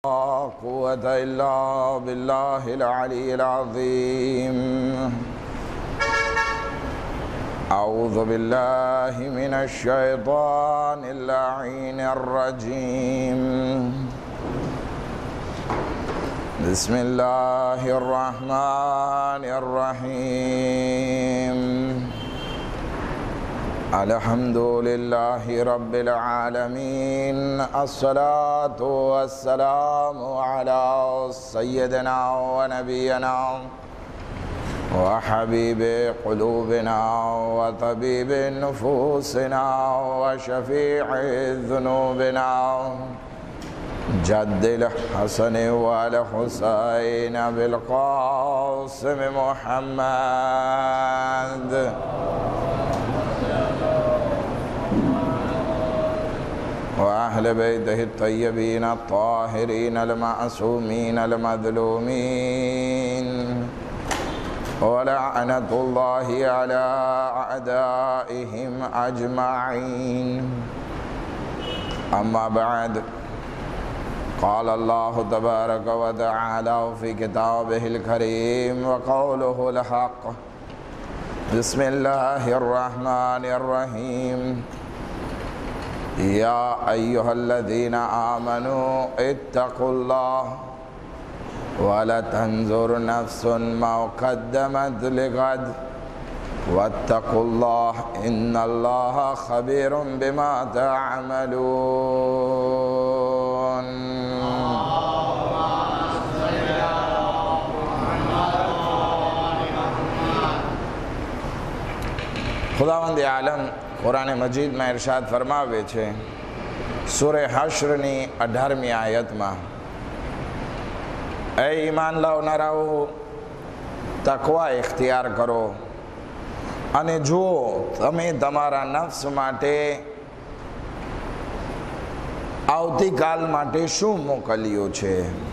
قوة إلا بالله العلي العظيم. أعوذ بالله من الشيطان اللعين الرجيم. بسم الله الرحمن الرحيم. الحمد لله رب العالمين. الصلاة والسلام على سيدنا ونبينا وحبيب قلوبنا وطبيب نفوسنا وشفيع ذنوبنا جد الحسن والحسين بالقاسم محمد وأهل بيته الطيبين الطاهرين المعصومين المظلومين ولعنة الله على أعدائهم أجمعين. أما بعد، قال الله تبارك وتعالى في كتابه الكريم وقوله الحق. بسم الله الرحمن الرحيم. يا أيها الذين آمنوا اتقوا الله ولا تنظر نفس ما قدمت لغد واتقوا الله إن الله خبير بما تعملون. खुदावंद आलम कुरान मजीद में इरशाद फरमावे छे सूरे हश्रनी 18મી आयतમાં, ए ईमान लावनाराओ तकवा इख्तियार करो અને જો તમે તમારા નફ્સ માટે આવતીકાલ માટે શું મોકલ્યું છે.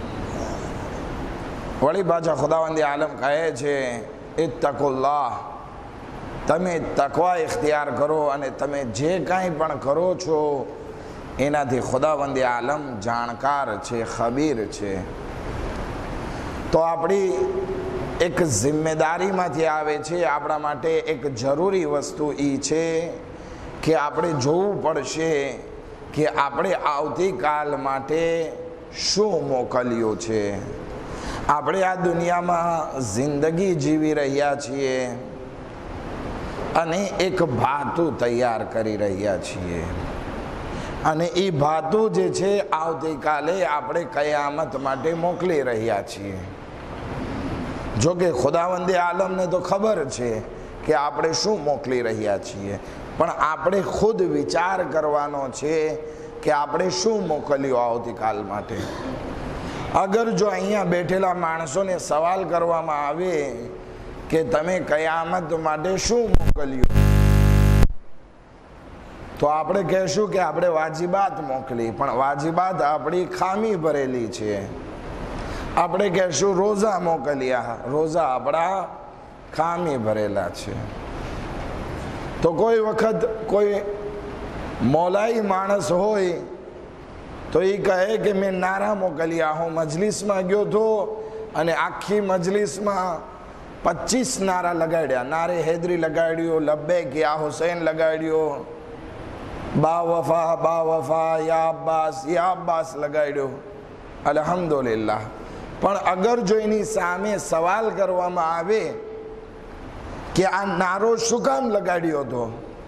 વળી પાછા ખુદાવંદી આલમ કહે છે ઇત્તકુલ્લાહ, તમે તકવા ઇખ્તિયાર કરો અને તમે જે કાંઈ પણ કરો છો એનાથી ખુદાવંદી આલમ જાણકાર છે, ખબીર છે. તો આપણી એક જિમ્મેદારીમાંથી આવે છે, આપણા માટે એક જરૂરી વસ્તુ એ છે કે આપણે જોવું પડશે કે આપણે આવતીકાલ માટે શું મોકલ્યું છે. આપણે આ દુનિયામાં જિંદગી જીવી રહ્યા છીએ અને એક ભાતું તૈયાર કરી રહ્યા છીએ અને એ ભાતું જે છે આવતીકાલે આપણે કયામત માટે મોકલી રહ્યા છીએ. જો કે ખુદાવંદે આલમને તો ખબર છે કે આપણે શું મોકલી રહ્યા છીએ, પણ આપણે ખુદ વિચાર કરવાનો છે કે આપણે શું મોકલ્યું આવતીકાલ માટે. અગર જો અહીંયા બેઠેલા માણસોને સવાલ કરવામાં આવે કે તમે કયામત માટે શું મોકલ્યું, તો આપણે કહેશું કે આપણે વાજીબાત મોકલી, પણ વાજીબાત આપણી ખામી ભરેલી છે. આપણે કહેશું રોઝા મોકલ્યા, રોઝા આપણા ખામી ભરેલા છે. તો કોઈ વખત કોઈ મૌલાઈ માણસ હોય તો એ કહે કે મેં નારા મોકલ્યા, હું મજલિસમાં ગયો હતો અને આખી મજલિસમાં 25 નારા લગાડ્યા. નારે હૈદરી લગાડ્યો, લબ્બૈક યા હુસૈન લગાડ્યો, બા વફા યા અબ્બાસ લગાડ્યો, અલ્હમ્દુલિલ્લાહ. પણ અગર જો એની સામે સવાલ કરવામાં આવે કે આ નારો શું કામ લગાડ્યો હતો,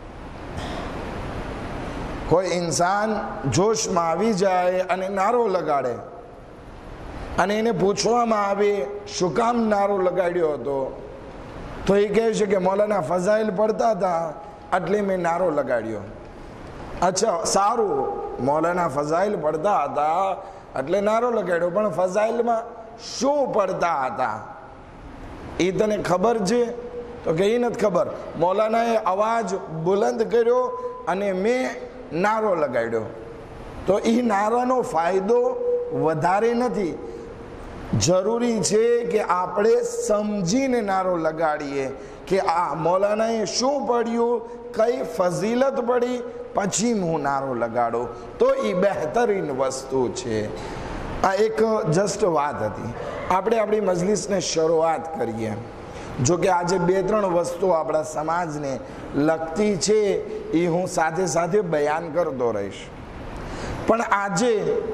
કોઈ ઇન્સાન જોશમાં આવી જાય અને નારો લગાડે અને એને પૂછવામાં આવે શું કામ નારો લગાડ્યો હતો, તો એ કહે છે કે મૌલાના ફઝાઇલ પડતા હતા એટલે મેં નારો લગાડ્યો. અચ્છા, સારું, મૌલાના ફઝાઇલ પડતા હતા એટલે નારો લગાડ્યો, પણ ફઝાઇલમાં શું પડતા હતા એ તને ખબર છે? તો કે એ નથી ખબર. મૌલાનાએ અવાજ બુલંદ કર્યો અને મેં નારો લગાડ્યો, તો એ નારાનો ફાયદો વધારે નથી. જરૂરી છે કે આપણે સમજીને નારો લગાડીએ કે આ મૌલાનાએ શું પડ્યું, કઈ ફઝીલત પડી, પછી હું નારો લગાડું, તો એ બહેતરીન વસ્તુ છે. આ એક જસ્ટ વાત હતી. આપણે આપણી મજલિસને શરૂઆત કરીએ. જો કે આજે 2-3 વસ્તુ આપણા સમાજને લગતી છે એ હું સાથે સાથે બયાન કરતો રહીશ. પણ આજે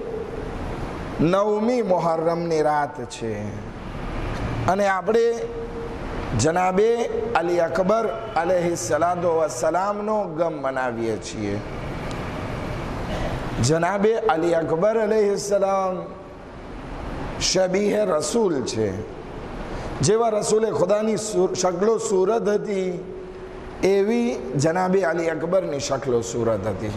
9મી મુહર્રમની રાત છે અને આપણે જનાબે અલી અકબર અલૈહિસ્સલાતુ વસ્સલામનો ગમ મનાવીએ છીએ. જનાબે અલી અકબર અલૈહિસ્સલામ શબીહે રસૂલ છે. જેવા રસૂલે ખુદાની શક્લો સૂરત હતી એવી જનાબે અલી અકબરની શક્લો સૂરત હતી.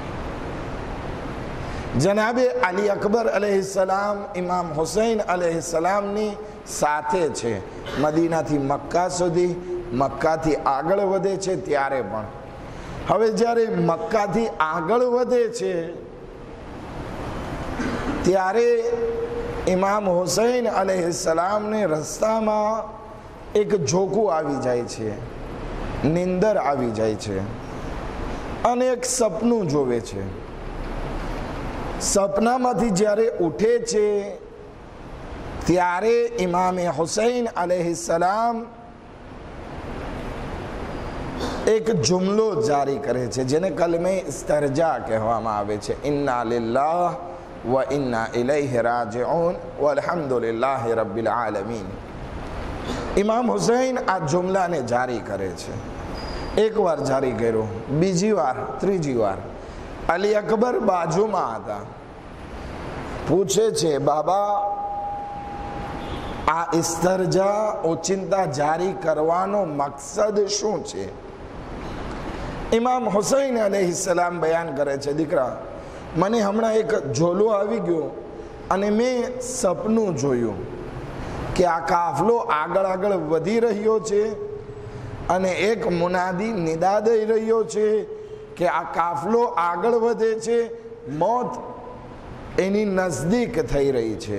જનાબે અલી અકબર અલૈહિસ્સલામ ઇમામ હુસૈન અલૈહિસ્સલામની સાથે છે. મદીનાથી મક્કા સુધી, મક્કાથી આગળ વધે છે ત્યારે પણ. હવે જ્યારે મક્કાથી આગળ વધે છે ત્યારે ઇમામ હુસૈન અલૈહિસ્સલામને રસ્તામાં એક ઝોકું આવી જાય છે, નિંદર આવી જાય છે અને એક સપનું જોવે છે. સપનામાંથી જ્યારે ઉઠે છે ત્યારે ઇમામે હુસૈન અલૈહિસ્સલામ એક જુમલો જારી કરે છે જેને કલમે ઇસ્તરજા કહેવામાં આવે છે. ઇન્ના લિલ્લાહ વ ઇન્ના ઇલૈહિ રાજિઉન વલ્હમ્દુલિલ્લાહિ રબ્બિલ આલમીન. ઇમામ હુસૈન આ જુમલાને જારી કરે છે. એક વાર જારી કર્યો, બીજી વાર, ત્રીજી વાર. અલી અકબર બાજુમાં હતા. પૂછે છે, બાબા આ ઇસ્તરજા ઓચિંતા જારી કરવાનો મકસદ શું છે? ઇમામ હુસૈન અલૈહિસ્સલામ બયાન કરે છે, દીકરા મને હમણાં એક ઝોલો આવી ગયો અને મેં સપનું જોયું કે આ કાફલો આગળ આગળ વધી રહ્યો છે અને એક મુનાદી નિદા દઈ રહ્યો છે કે આ કાફલો આગળ વધે છે, મોત એની નજદીક થઈ રહી છે.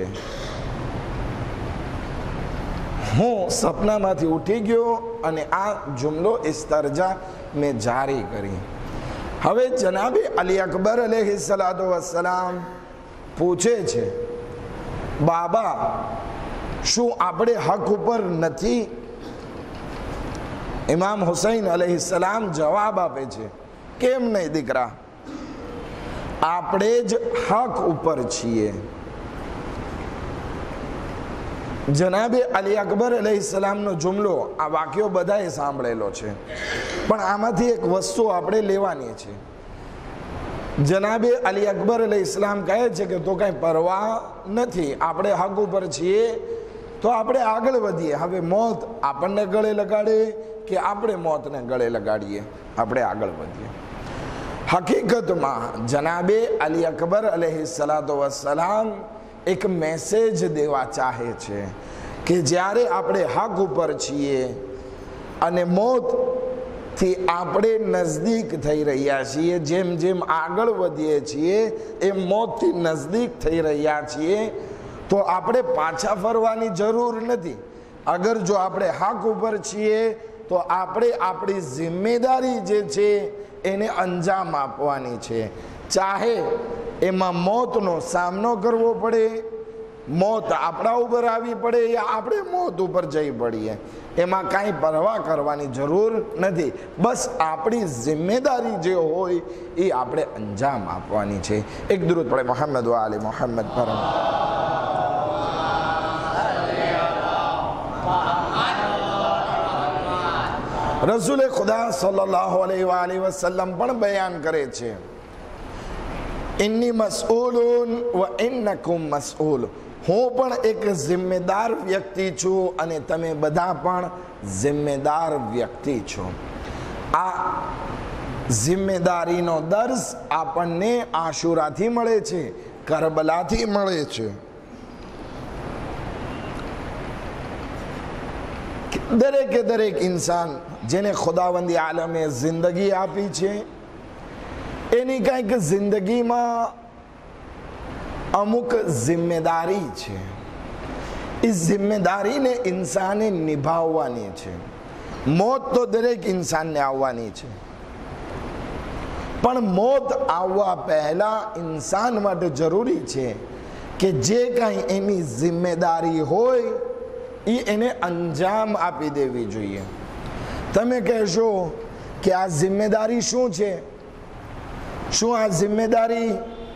હું સપનામાંથી ઉઠી ગયો અને આ જુમલો ઇસ્તરજા મેં જારી કરી. હવે જનાબે અલી અકબર અલૈહિસ્સલાતુ વસ્સલામ પૂછે છે, બાબા શું આપણે હક ઉપર નથી? ઇમામ હુસૈન અલૈહિસ્સલામ જવાબ આપે છે, કેમ નહીં દીકરા, આપણે જ હક ઉપર છીએ. જનાબે અલી અકબર અલૈહિસ્સલામનો જુમલો, આ વાક્યો બધાએ સાંભળેલો છે, પણ આમાંથી એક વસ્તુ આપણે લેવાની છે. જનાબે અલી અકબર અલૈહિસ્સલામ કહે છે કે તો કાંઈ પરવા નથી, આપણે હક ઉપર છીએ તો આપણે આગળ વધીએ. હવે મોત આપણને ગળે લગાડે કે આપણે મોતને ગળે લગાડીએ, આપણે આગળ વધીએ. હકીકતમાં જનાબે અલી અકબર અલૈહિસ્સલાતુ વસ્સલામ એક મેસેજ દેવા ચાહે છે કે જ્યારે આપણે હક ઉપર છીએ અને મોતથી આપણે નજદીક થઈ રહ્યા છીએ, જેમ જેમ આગળ વધીએ છીએ એમ મોતથી નજદીક થઈ રહ્યા છીએ, તો આપણે પાછા ફરવાની જરૂર નથી. અગર જો આપણે હક ઉપર છીએ તો આપણે આપણી જિમ્મેદારી જે છે એને અંજામ આપવાની છે. ચાહે એમાં મોતનો સામનો કરવો પડે, મોત આપણા ઉપર આવી પડે યા આપણે મોત ઉપર જઈ પડીએ, એમાં કાંઈ પરવા કરવાની જરૂર નથી. બસ આપણી જિમ્મેદારી જે હોય એ આપણે અંજામ આપવાની છે. એક દરૂદ પડે મોહમ્મદ વ આલે મોહમ્મદ પર. રસૂલે ખુદા સલ્લલ્લાહુ અલૈહિ વસલ્લમ પણ બયાન કરે છે, ઇન્ની મસઉલુન વ ઇન્નકુમ મસઉલ. હું પણ એક જિમ્મેદાર વ્યક્તિ છું અને તમે બધા પણ જિમ્મેદાર વ્યક્તિ છો. આ જિમ્મેદારીનો દર્શ આપણને આશુરાથી મળે છે, કરબલાથી મળે છે. દરેકે દરેક ઇન્સાન જેને ખુદાવંદી આલમે જિંદગી આપી છે એની કંઈક જિંદગીમાં અમુક જિમ્મેદારી છે. એ જિમ્મેદારીને ઇન્સાને નિભાવવાની છે. મોત તો દરેક ઇન્સાનને આવવાની છે, પણ મોત આવવા પહેલા ઇન્સાન માટે જરૂરી છે કે જે કાંઈ એની જિમ્મેદારી હોય એ એને અંજામ આપી દેવી જોઈએ. તમે કહેશો કે આ જિમ્મેદારી શું છે? શું આ જિમ્મેદારી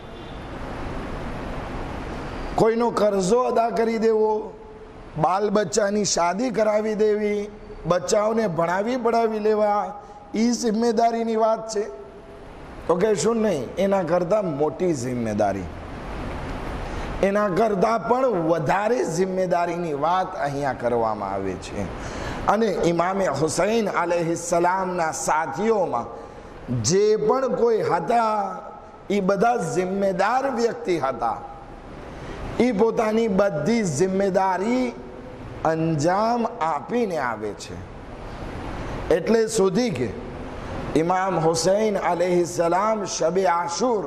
કોઈનો કર્જો અદા કરી દેવો, બાલ બચ્ચાની શાદી કરાવી દેવી, બચ્ચાઓને ભણાવી પઢાવી લેવા, એ જિમ્મેદારીની વાત છે? તો કહેશું નહીં, એના કરતાં મોટી જિમ્મેદારી, એના કરતાં પણ વધારે જિમ્મેદારીની વાત અહીંયા કરવામાં આવે છે. અને ઇમામે હુસૈન અલૈહિસ્સલામના સાથીઓમાં જે પણ કોઈ હતા એ બધા જિમ્મેદાર વ્યક્તિ હતા. એ પોતાની બધી જિમ્મેદારી અંજામ આપીને આવે છે. એટલે સુધી કે ઇમામ હુસૈન અલૈહિસ્સલામ શબે આશુર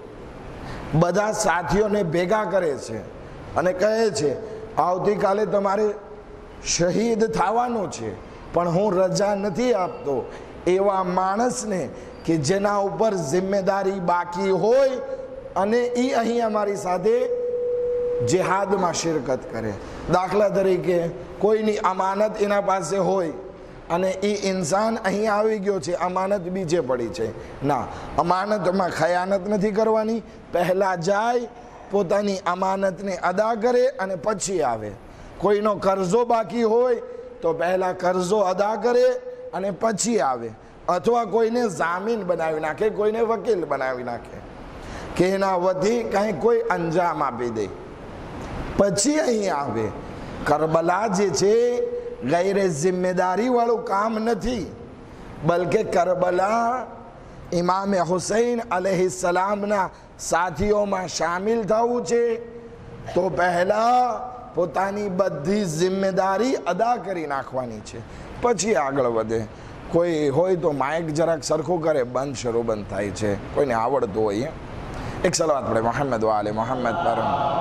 બધા સાથીઓને ભેગા કરે છે અને કહે છે આવતીકાલે તમારે શહીદ થવાનું છે, પણ હું રજા નથી આપતો એવા માણસને કે જેના ઉપર જિમ્મેદારી બાકી હોય અને એ અહીં અમારી સાથે જિહાદમાં શિરકત કરે. દાખલા તરીકે કોઈની અમાનત એના પાસે હોય અને એ ઇન્સાન અહીં આવી ગયો છે, અમાનત બીજે પડી છે. ના, અમાનતમાં ખયાનત નથી કરવાની. પહેલાં જાય, પોતાની અમાનતને અદા કરે અને પછી આવે. કોઈનો કર્જો બાકી હોય તો પહેલાં કર્જો અદા કરે અને પછી આવે. અથવા કોઈને જામીન બનાવી નાખે, કોઈને વકીલ બનાવી નાખે કે એના વતી કાંઈ કોઈ અંજામ આપી દે, પછી અહીં આવે. કરબલા જે છે ગૈર જિમ્મેદારી વાળું કામ નથી, બલકે કરબલા ઇમામે હુસૈન અલૈહિસ્સલામના સાથીઓમાં શામિલ થવું છે. તો પહેલા પોતાની બધી જિમ્મેદારી અદા કરી નાખવાની છે, પછી આગળ વધે. કોઈ હોય તો માઇક જરાક સરખું કરે, બંધ શરૂ બંધ થાય છે, કોઈને આવડતું હોય. એક સલાવત પડે મોહમ્મદ વાલે મોહમ્મદ પર.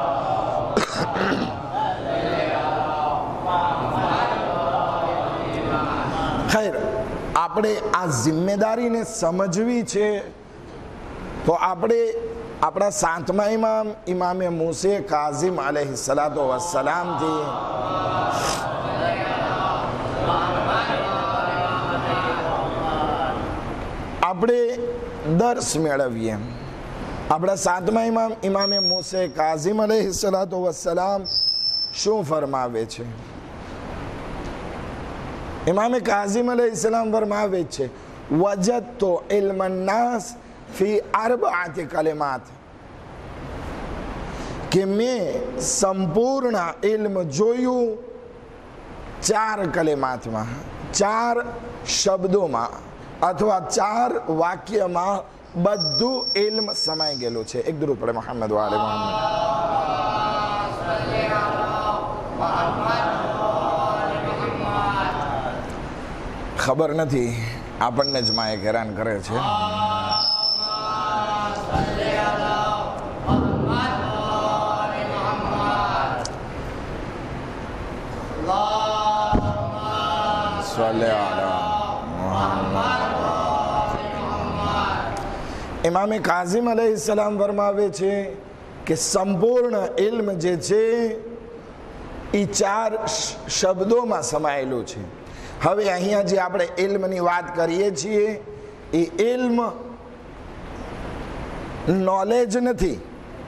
ખૈર, આપણે આ જિમ્મેદારીને સમજવી છે તો આપણે આપણા સાતમા ઇમામ ઇમામે મૂસે કાઝિમ અલૈહિસ્સલાતુ વસ્સલામથી આપણે દર્શ મેળવીએ. આપણા સાતમા ઇમામ ઇમામે મૂસે કાઝિમ અલૈહિસ્સલાતુ વસ્સલામ શું ફરમાવે છે? ઇમામે કાઝિમ અલૈહિસ્સલામ ફરમાવે છે વજદતુ ઇલ્મન નાસ ફી અરબઆતિ કલિમાત, કે મેં સંપૂર્ણ ઇલ્મ જોયું 4 કલિમાતમાં, 4 શબ્દોમાં અથવા 4 વાક્યમાં બધું ઇલ્મ સમાઈ ગયેલું છે. એક દરૂદ પડે મોહમ્મદ વાલે મોહમ્મદ. ખબર નથી, આપણને જ માએ હેરાન કરે છે. ઇમામે કાઝિમ અલૈહિસ્સલામ ફરમાવે છે કે સંપૂર્ણ ઇલ્મ જે છે એ 4 શબ્દોમાં સમાયેલું છે. હવે અહીંયા જે આપણે ઇલ્મની વાત કરીએ છીએ એ ઇલ્મ નોલેજ નથી.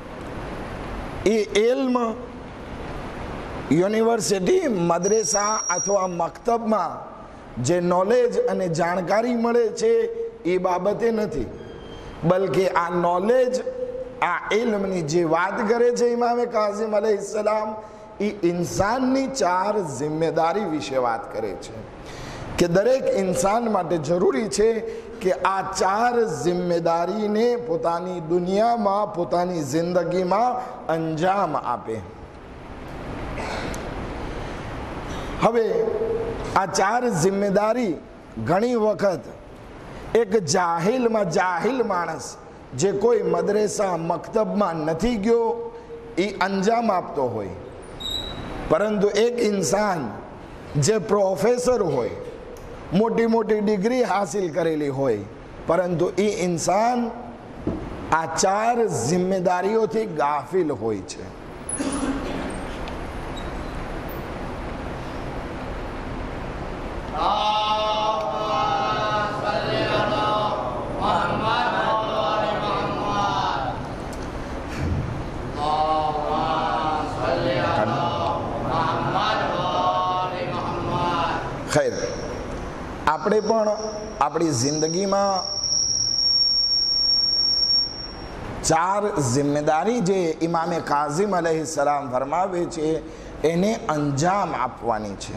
એ ઇલ્મ યુનિવર્સિટી, મદ્રેસા અથવા મક્તબમાં જે નોલેજ અને જાણકારી મળે છે એ બાબતે નથી, બલકે આ નોલેજ, આ ઇલ્મની જે વાત કરે છે ઇમામે કાઝિમ અલૈહિસ્સલામ, એ ઇન્સાનની 4 જિમ્મેદારી વિશે વાત કરે છે કે દરેક ઇન્સાન માટે જરૂરી છે કે આ 4 જિમ્મેદારીને પોતાની દુનિયામાં, પોતાની જિંદગીમાં અંજામ આપે. હવે આ 4 જિમ્મેદારી ઘણી વખત એક જાહિલમાં જાહિલ માણસ જે કોઈ મદ્રેસા મક્તબમાં નથી ગયો એ અંજામ આપતો હોય, પરંતુ એક ઇન્સાન જે પ્રોફેસર હોય, મોટી મોટી ડિગ્રી હાસિલ કરેલી હોય, પરંતુ એ ઇન્સાન આ 4 જિમ્મેદારીઓથી ગાફિલ હોય છે. ખૈર, આપણે પણ આપણી જિંદગીમાં 4 જિમ્મેદારી જે ઇમામે કાઝિમ અલૈહિસ્સલામ ફરમાવે છે એને અંજામ આપવાની છે.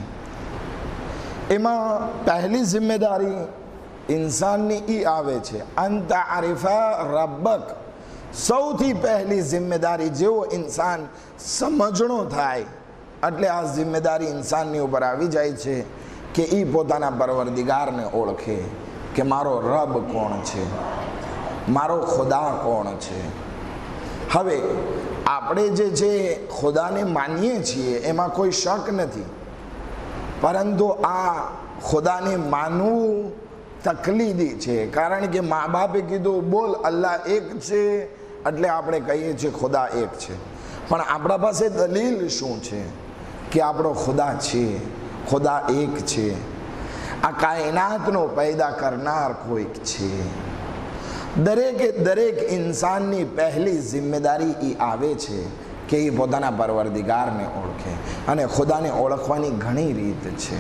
એમાં પહેલી જિમ્મેદારી ઇન્સાનની એ આવે છે અંત આરિફા રબ્બક. સૌથી પહેલી જિમ્મેદારી જેવો ઇન્સાન સમજણો થાય એટલે આ જિમ્મેદારી ઇન્સાનની ઉપર આવી જાય છે કે એ પોતાના પરવરદિગારને ઓળખે કે મારો રબ કોણ છે, મારો ખુદા કોણ છે. હવે આપણે જે છે ખુદાને માનીએ છીએ એમાં કોઈ શક નથી, પરંતુ આ ખુદાને માનવું તકલીદી છે. કારણ કે મા બાપે કીધું બોલ અલ્લાહ એક છે એટલે આપણે કહીએ છીએ ખુદા એક છે. પણ આપણા પાસે દલીલ શું છે કે આપણો ખુદા છે, ખુદા એક છે, આ કાયનાતનો પેદા કરનાર કોઈક છે. દરેક ઇન્સાનની પહેલી જિમ્મેદારી એ આવે છે કે એ પોતાના પરવરદિગારને ઓળખે. અને ખુદાને ઓળખવાની ઘણી રીત છે.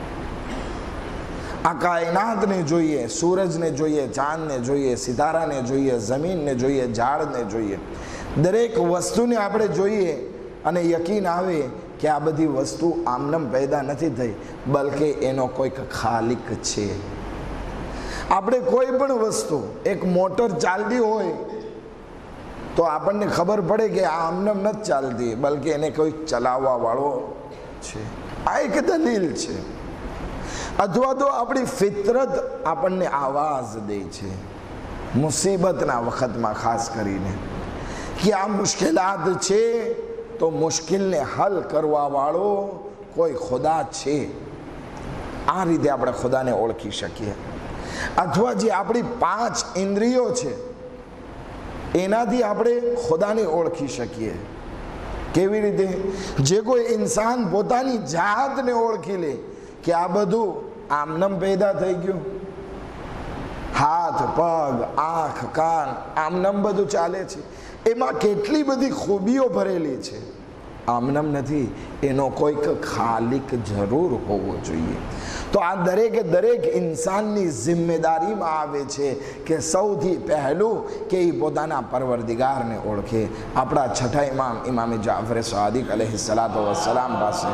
આ કાયનાતને જોઈએ, સૂરજને જોઈએ, ચાંદને જોઈએ, સિતારાને જોઈએ, જમીનને જોઈએ, ઝાડને જોઈએ, દરેક વસ્તુને આપણે જોઈએ અને યકીન આવે કે આ બધી વસ્તુ આમનમ પેદા નથી થઈ, બલકે એનો કોઈક ખાલિક છે. આપણે કોઈ પણ વસ્તુ, એક મોટર ચાલતી હોય તો આપણને ખબર પડે કે આ આમનમ નથી ચાલતી, બલકે એને કોઈક ચલાવવા વાળો છે. આ એક દલીલ છે. અથવા તો આપણી ફિતરત આપણને આવાજ દે છે મુસીબતના વખતમાં, ખાસ કરીને કે આ મુશ્કેલાત છે તો મુશ્કેલને હલ કરવા વાળો કોઈ ખુદા છે. આ રીતે આપણે ખુદાને ઓળખી શકીએ. અથવા જે આપણી 5 ઇન્દ્રિયો છે એનાથી આપણે ખુદાને ઓળખી શકીએ. કેવી રીતે? જે કોઈ ઇન્સાન પોતાની જાતને ઓળખી લે કે આ બધું આમનમ પેદા થઈ ગયું, હાથ, પગ, આંખ, કાન, આમનમ બધું ચાલે છે, એમાં કેટલી બધી ખૂબીઓ ભરેલી છે, આમનમ નથી, એનો કોઈક ખાલિક જરૂર હોવો જોઈએ. તો આ દરેક ઇન્સાનની જિમ્મેદારીમાં આવે છે કે સૌથી પહેલું કે એ પોતાના પરવરદિગારને ઓળખે. આપણા છઠ્ઠા ઇમામ ઇમામે જાફર સાદિક અલૈહિસ્સલાતુ વસ્સલામ પાસે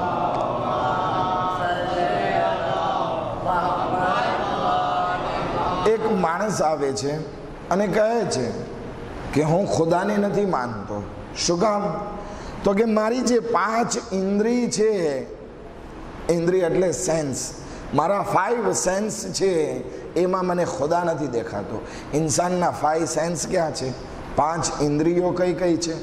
એક માણસ આવે છે અને કહે છે કે હું ખુદાને નથી માનતો. શું કામ? તો કે મારી જે 5 ઇન્દ્રિય છે, ઇન્દ્રિય એટલે સેન્સ, મારા 5 સેન્સ છે એમાં મને ખુદા નથી દેખાતો. ઇન્સાનના 5 સેન્સ ક્યાં છે? 5 ઇન્દ્રિયો કઈ કઈ છે?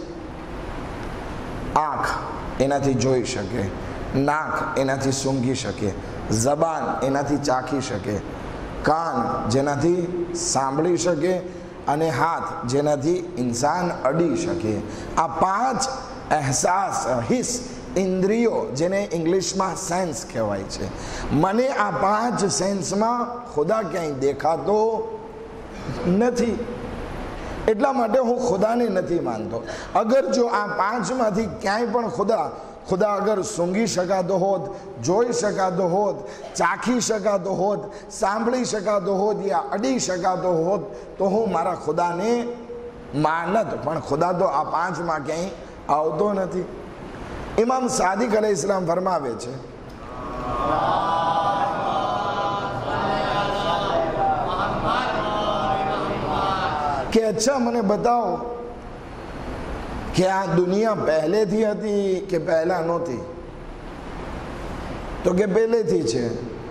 આંખ એનાથી જોઈ શકે, નાક એનાથી સૂંઘી શકે, જબાન એનાથી ચાખી શકે, કાન જેનાથી સાંભળી શકે, અને હાથ જેનાથી ઇન્સાન અડી શકે. આ 5 અહેસાસ, હિસ, ઇન્દ્રિયો જેને ઇંગ્લિશમાં સેન્સ કહેવાય છે. મને આ 5 સેન્સમાં ખુદા ક્યાંય દેખાતો નથી, એટલા માટે હું ખુદાને નથી માનતો. અગર જો આ 5માંથી ક્યાંય પણ ખુદા અગર સૂંઘી શકાતો હોત, જોઈ શકાતો હોત, ચાખી શકાતો હોત, સાંભળી શકાતો હોત, યા અડી શકાતો હોત તો હું મારા ખુદાને માનત. પણ ખુદા તો આ 5માં ક્યાંય આવતો નથી. ઇમામ સાદિક અલૈહિસ્સલામ ફરમાવે છે કે અચ્છા મને બતાવો કે આ દુનિયા પહેલેથી હતી કે પહેલા નહોતી? તો કે પહેલેથી છે.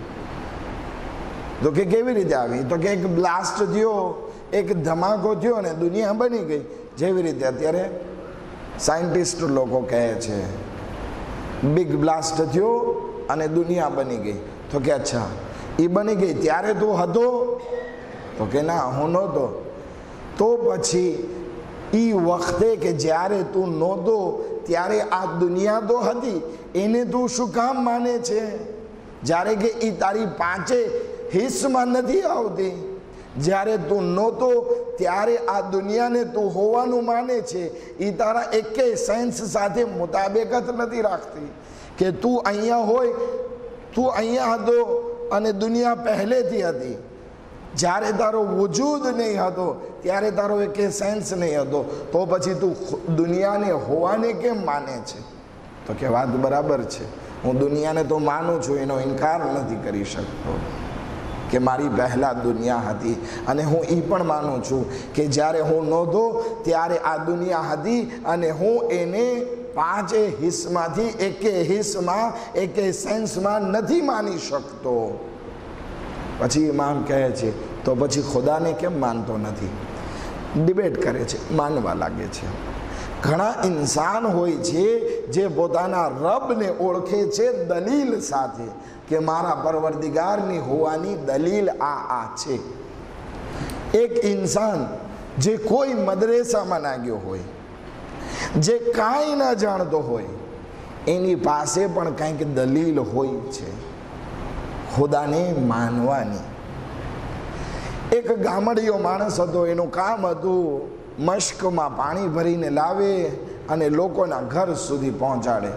તો કે કેવી રીતે આવી? તો કે એક બ્લાસ્ટ થયો, એક ધમાકો થયો અને દુનિયા બની ગઈ. જેવી રીતે અત્યારે સાયન્ટિસ્ટ લોકો કહે છે બિગ બ્લાસ્ટ થયો અને દુનિયા બની ગઈ. તો કે અચ્છા એ બની ગઈ ત્યારે તું હતો? તો કે ના, હું નહોતો. તો પછી એ વખતે કે જ્યારે તું નહોતો ત્યારે આ દુનિયા તો હતી, એને તું શું કામ માને છે? જ્યારે કે એ તારી પાંચે હિસ્સામાં નથી આવતી. જ્યારે તું નહોતો ત્યારે આ દુનિયાને તું હોવાનું માને છે. એ તારા એકેય સેન્સ સાથે મુતાબેકત નથી રાખતી કે તું અહીંયા હોય, તું અહીંયા હતો અને દુનિયા પહેલેથી હતી. જ્યારે તારો વજૂદ નહીં હતો ત્યારે તારો એકેય સેન્સ નહીં હતો, તો પછી તું દુનિયાને હોવાને કેમ માને છે? તો કે વાત બરાબર છે, હું દુનિયાને તો માનું છું, એનો ઇનકાર નથી કરી શકતો કે મારી પહેલાં દુનિયા હતી. અને હું એ પણ માનું છું કે જ્યારે હું નહોતો ત્યારે આ દુનિયા હતી અને હું એને પાંચે હિસ્સામાંથી એકે હિસ્સામાં એકે સેન્સમાં નથી માની શકતો. પછી ઇમામ કહે છે તો પછી ખુદાને કેમ માનતો નથી? ડિબેટ કરે છે, માનવા લાગે છે. ઘણા ઇન્સાન હોય છે જે પોતાના રબને ઓળખે છે દલીલ સાથે કે મારા પરવરદિગારની હોવાની દલીલ આ છે. એક ઇન્સાન જે કોઈ મદરેસામાં ના ગયો હોય, જે કાંઈ ન જાણતો હોય, એની પાસે પણ કંઈક દલીલ હોય છે ખુદાને માનવાની. એક ગામડિયો માણસ હતો, એનું કામ હતું મશ્કમાં પાણી ભરીને લાવે અને લોકોના ઘર સુધી પહોંચાડે.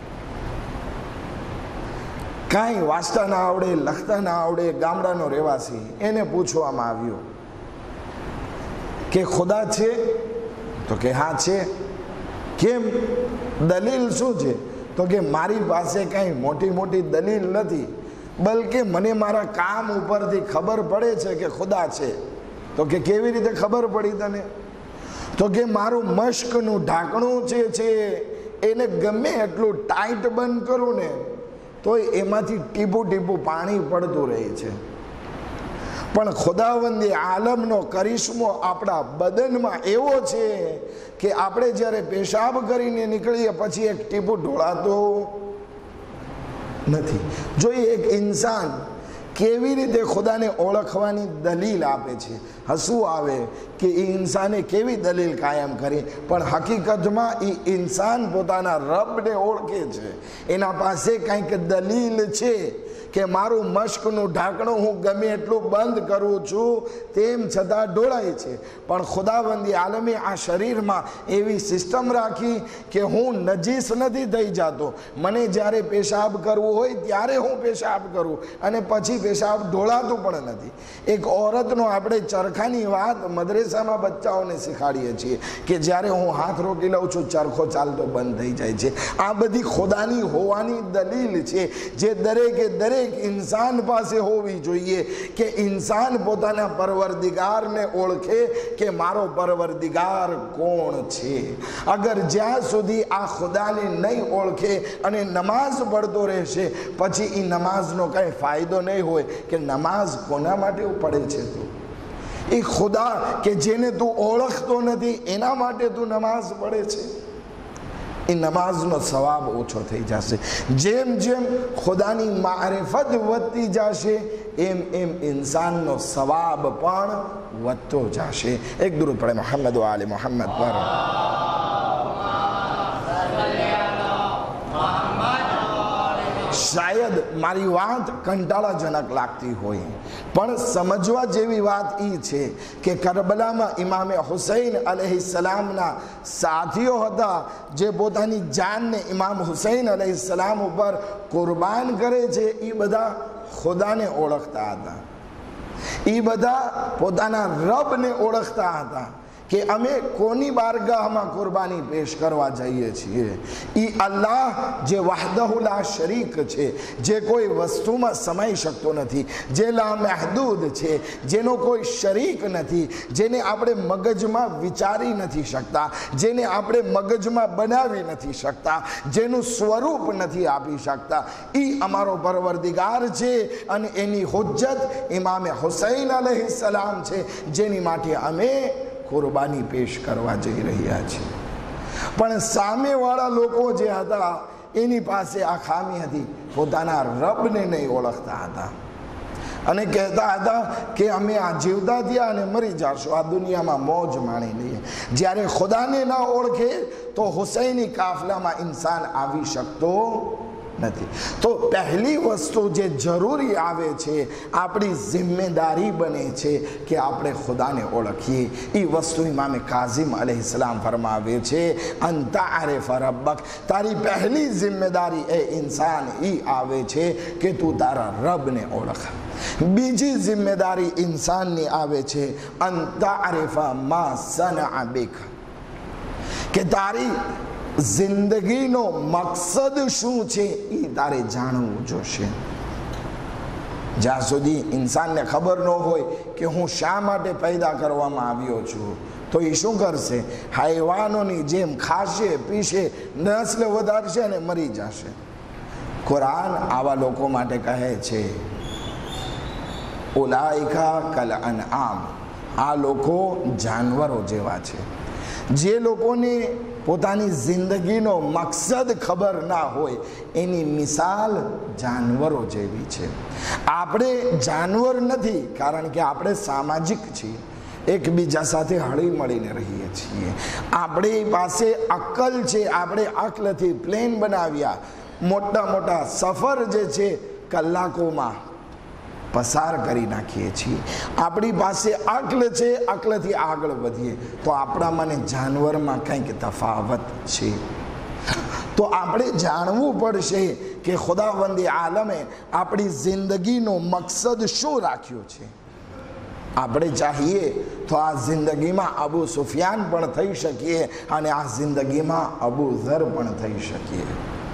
કાંઈ વાંચતા ના આવડે, લખતા ના આવડે, ગામડાનો રહેવાસી. એને પૂછવામાં આવ્યું કે ખુદા છે? તો કે હા છે. કેમ? દલીલ શું છે? તો કે મારી પાસે કાંઈ મોટી મોટી દલીલ નથી, બલકે મને મારા કામ ઉપરથી ખબર પડે છે કે ખુદા છે. તો કે કેવી રીતે ખબર પડી તને? તો કે મારું મશ્કનું ઢાંકણું છે એને ગમે એટલું ટાઈટ બંધ કરું ને તો એમાંથી ટીપું ટીપું પાણી પડતું રહે છે. પણ ખુદાવંદી આલમનો કરિશ્મો આપણા બદનમાં એવો છે કે આપણે જ્યારે પેશાબ કરીને નીકળીએ પછી એક ટીપું ઢોળાતો નથી. જો એક ઇન્સાન કેવી રીતે ખુદાને ઓળખવાની દલીલ આપે છે, હસવું આવે કે એ ઇન્સાને કેવી દલીલ કાયમ કરી, પણ હકીકતમાં એ ઇન્સાન પોતાના રબને ઓળખે છે. એના પાસે કંઈક દલીલ છે કે મારું મશ્કનું ઢાંકણું હું ગમે એટલું બંધ કરું છું તેમ છતાં ઢોળાય છે. પણ ખુદાવંદી આલમે આ શરીરમાં એવી સિસ્ટમ રાખી કે હું નજીસ નથી થઈ જતો. મને જ્યારે પેશાબ કરવું હોય ત્યારે હું પેશાબ કરું અને પછી પેશાબ ઢોળાતું પણ નથી. એક ઓરતનો આપણે ચરખાની વાત મદરેસામાં બચ્ચાઓને શીખાડીએ છીએ કે જ્યારે હું હાથ રોકી લઉં છું ચરખો ચાલતો બંધ થઈ જાય છે. આ બધી ખુદાની હોવાની દલીલ છે જે દરેકે દરેક ઇન્સાન પાસે હોવી જોઈએ કે ઇન્સાન પોતાના પરવરદિગારને ઓળખે કે મારો પરવરદિગાર કોણ છે. અગર જ્યાં સુધી આ ખુદાને નહીં ઓળખે અને નમાઝ પડતો રહેશે પછી એ નમાઝનો કંઈ ફાયદો નહીં હોય કે નમાઝ કોના માટે પડે છે? તું એ ખુદા કે જેને તું ઓળખતો નથી એના માટે તું નમાઝ પડે છે. એ નમાઝનો સવાબ ઓછો થઈ જશે. જેમ જેમ ખુદાની મારિફત વધતી જશે એમ એમ ઇન્સાનનો સવાબ પણ વધતો જશે. એક દુરૂદ પડે મોહમ્મદ વ આલે મોહમ્મદ પર. શાયદ મારી વાત કંટાળાજનક લાગતી હોય પણ સમજવા જેવી વાત એ છે કે કરબલામાં ઇમામે હુસૈન અલૈહિસ્સલામના સાથીઓ હતા જે પોતાની જાનને ઇમામ હુસૈન અલૈહિસ્સલામ ઉપર કુરબાન કરે છે. એ બધા ખુદાને ઓળખતા હતા, એ બધા પોતાના રબને ઓળખતા હતા કે અમે કોની બારગાહમાં કુરબાની પેશ કરવા જઈએ છીએ. એ અલ્લાહ જે વહદહુ લા શરીક છે, જે કોઈ વસ્તુમાં સમાઈ શકતો નથી, જે લામહદૂદ છે, જેનો કોઈ શરીક નથી, જેને આપણે મગજમાં વિચારી નથી શકતા, જેને આપણે મગજમાં બનાવી નથી શકતા, જેનું સ્વરૂપ નથી આપી શકતા, એ અમારો પરવરદિગાર છે અને એની હુજ્જત ઇમામે હુસૈન અલૈહિસ્સલામ છે જેની માટે અમે કુરબાની પેશ કરવા જઈ રહ્યા છે. પણ સામેવાળા લોકો જે હતા એની પાસે આ ખામી હતી, પોતાના રબને નહીં ઓળખતા હતા અને કહેતા હતા કે અમે આ જીવતા થયા અને મરી જશું, આ દુનિયામાં મોજ માણી લઈએ. જ્યારે ખુદાને ના ઓળખે તો હુસૈની કાફલામાં ઇન્સાન આવી શકતો નથી. તો પહેલી વસ્તુ જે જરૂરી આવે છે, આપણી જિમ્મેદારી બને છે કે આપણે ખુદાને ઓળખીએ. એ વસ્તુ ઇમામ કાઝિમ અલૈહિસ્સલામ ફરમાવે છે, અંતા આરિફ રબ્બક, તારી પહેલી જિમ્મેદારી એ ઇન્સાન એ આવે છે કે તું તારા રબને ઓળખ. બીજી જિમ્મેદારી ઇન્સાનની આવે છે અંતા આરિફા મા સનઅ બિક, કે તારી જિંદગીનો મકસદ શું છે એ તારે જાણવું જોશે. જ્યાં સુધી ઇન્સાનને ખબર ન હોય કે હું શા માટે પેદા કરવામાં આવ્યો છું, તો એ શું કરશે? હાયવાનોની જેમ ખાશે, પીશે, નસ્લ વધારશે અને મરી જશે. કુરાન આવા લોકો માટે કહે છે, ઉલાઈકા કલ અનઆમ, આ લોકો જાનવરો જેવા છે. જે લોકોને પોતાની જિંદગીનો મકસદ ખબર ના હોય એની મિસાલ જાનવરો જેવી છે. આપણે જાનવર નથી, કારણ કે આપણે સામાજિક છીએ, એકબીજા સાથે હળી મળીને રહીએ છીએ. આપણી પાસે અક્કલ છે, આપણે અક્લથી પ્લેન બનાવ્યા, મોટા મોટા સફર જે છે કલાકોમાં પસાર કરી નાખીએ છીએ. આપણી પાસે અક્લ છે, અક્લથી આગળ વધીએ. તો આપણામાં અને જાનવરમાં કંઈક તફાવત છે. તો આપણે જાણવું પડશે કે ખુદાવંદ આલમે આપણી જિંદગીનો મકસદ શું રાખ્યો છે. આપણે ચાહીએ તો આ જિંદગીમાં અબુ સુફિયાન પણ થઈ શકીએ અને આ જિંદગીમાં અબુ ઝર પણ થઈ શકીએ.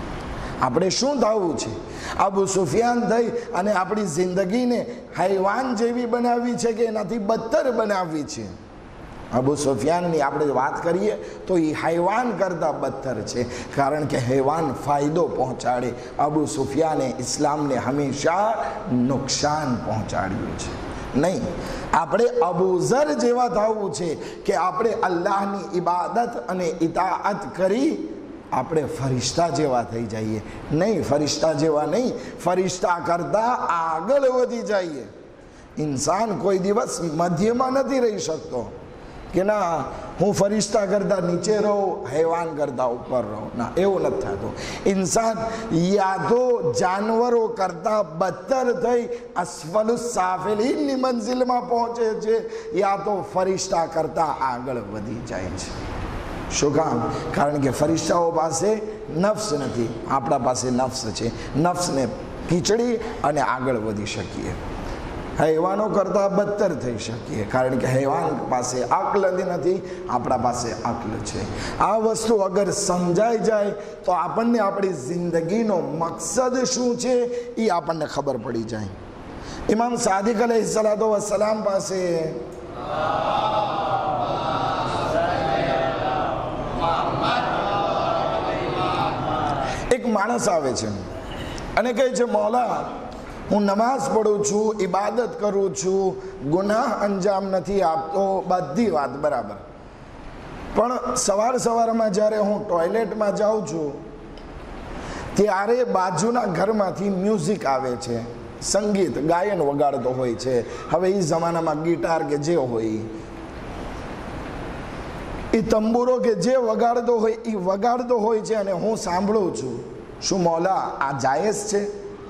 આપણે શું થવું છે? અબુ સુફિયાન થઈ અને આપણી જિંદગીને હૈવાન જેવી બનાવવી છે કે એનાથી બદતર બનાવવી છે? અબુ સુફિયાનની આપણે વાત કરીએ તો એ હૈવાન કરતાં બદતર છે, કારણ કે હૈવાન ફાયદો પહોંચાડે. અબુ સુફિયાને ઇસ્લામને હંમેશા નુકસાન પહોંચાડ્યું છે. નહીં, આપણે અબુ ઝર જેવા થવું છે કે આપણે અલ્લાહની ઇબાદત અને ઇતાઅત કરી આપણે ફરિશ્તા જેવા થઈ જઈએ. નહીં, ફરિશ્તા જેવા નહીં, ફરિશ્તા કરતા આગળ વધી જઈએ. ઇન્સાન કોઈ દિવસ મધ્યમાં નથી રહી શકતો કે ના હું ફરિશ્તા કરતા નીચે રહું, હૈવાન કરતા ઉપર રહું. ના, એવું નથી થતું. ઇન્સાન યા તો જાનવરો કરતા બદતર થઈ અસ્ફલુસ સાફિલીનની મંઝિલમાં પહોંચે છે, યા તો ફરિશ્તા કરતા આગળ વધી જાય છે. શું કામ? કારણ કે ફરિશ્તાઓ પાસે નફ્સ નથી, આપણા પાસે નફ્સ છે. નફ્સને ખીચડી અને આગળ વધી શકીએ. હૈવાનો કરતાં બદતર થઈ શકીએ, કારણ કે હૈવાન પાસે અક્લ નથી, આપણા પાસે અક્લ છે. આ વસ્તુ અગર સમજાઈ જાય તો આપણને આપણી જિંદગીનો મકસદ શું છે એ આપણને ખબર પડી જાય. ઇમામ સાદિક અલૈહિસ્સલામ પાસે એક માણસ આવે છે અને કહે છે, મૌલા, હું નમાઝ પડું છું, ઇબાદત કરું છું, ગુનાહ અંજામ નથી આપતો, બધી વાત બરાબર, પણ સવારમાં જ્યારે હું ટોયલેટમાં જાઉં છું ત્યારે બાજુના ઘરમાંથી મ્યુઝિક આવે છે, સંગીત ગાયન વગાડતો હોય છે. હવે એ જમાનામાં ગિટાર કે જે હોય એ તંબુરો કે જે વગાડતો હોય એ વગાડતો હોય છે અને હું સાંભળું છું. શું મૌલા આ જાયઝ છે?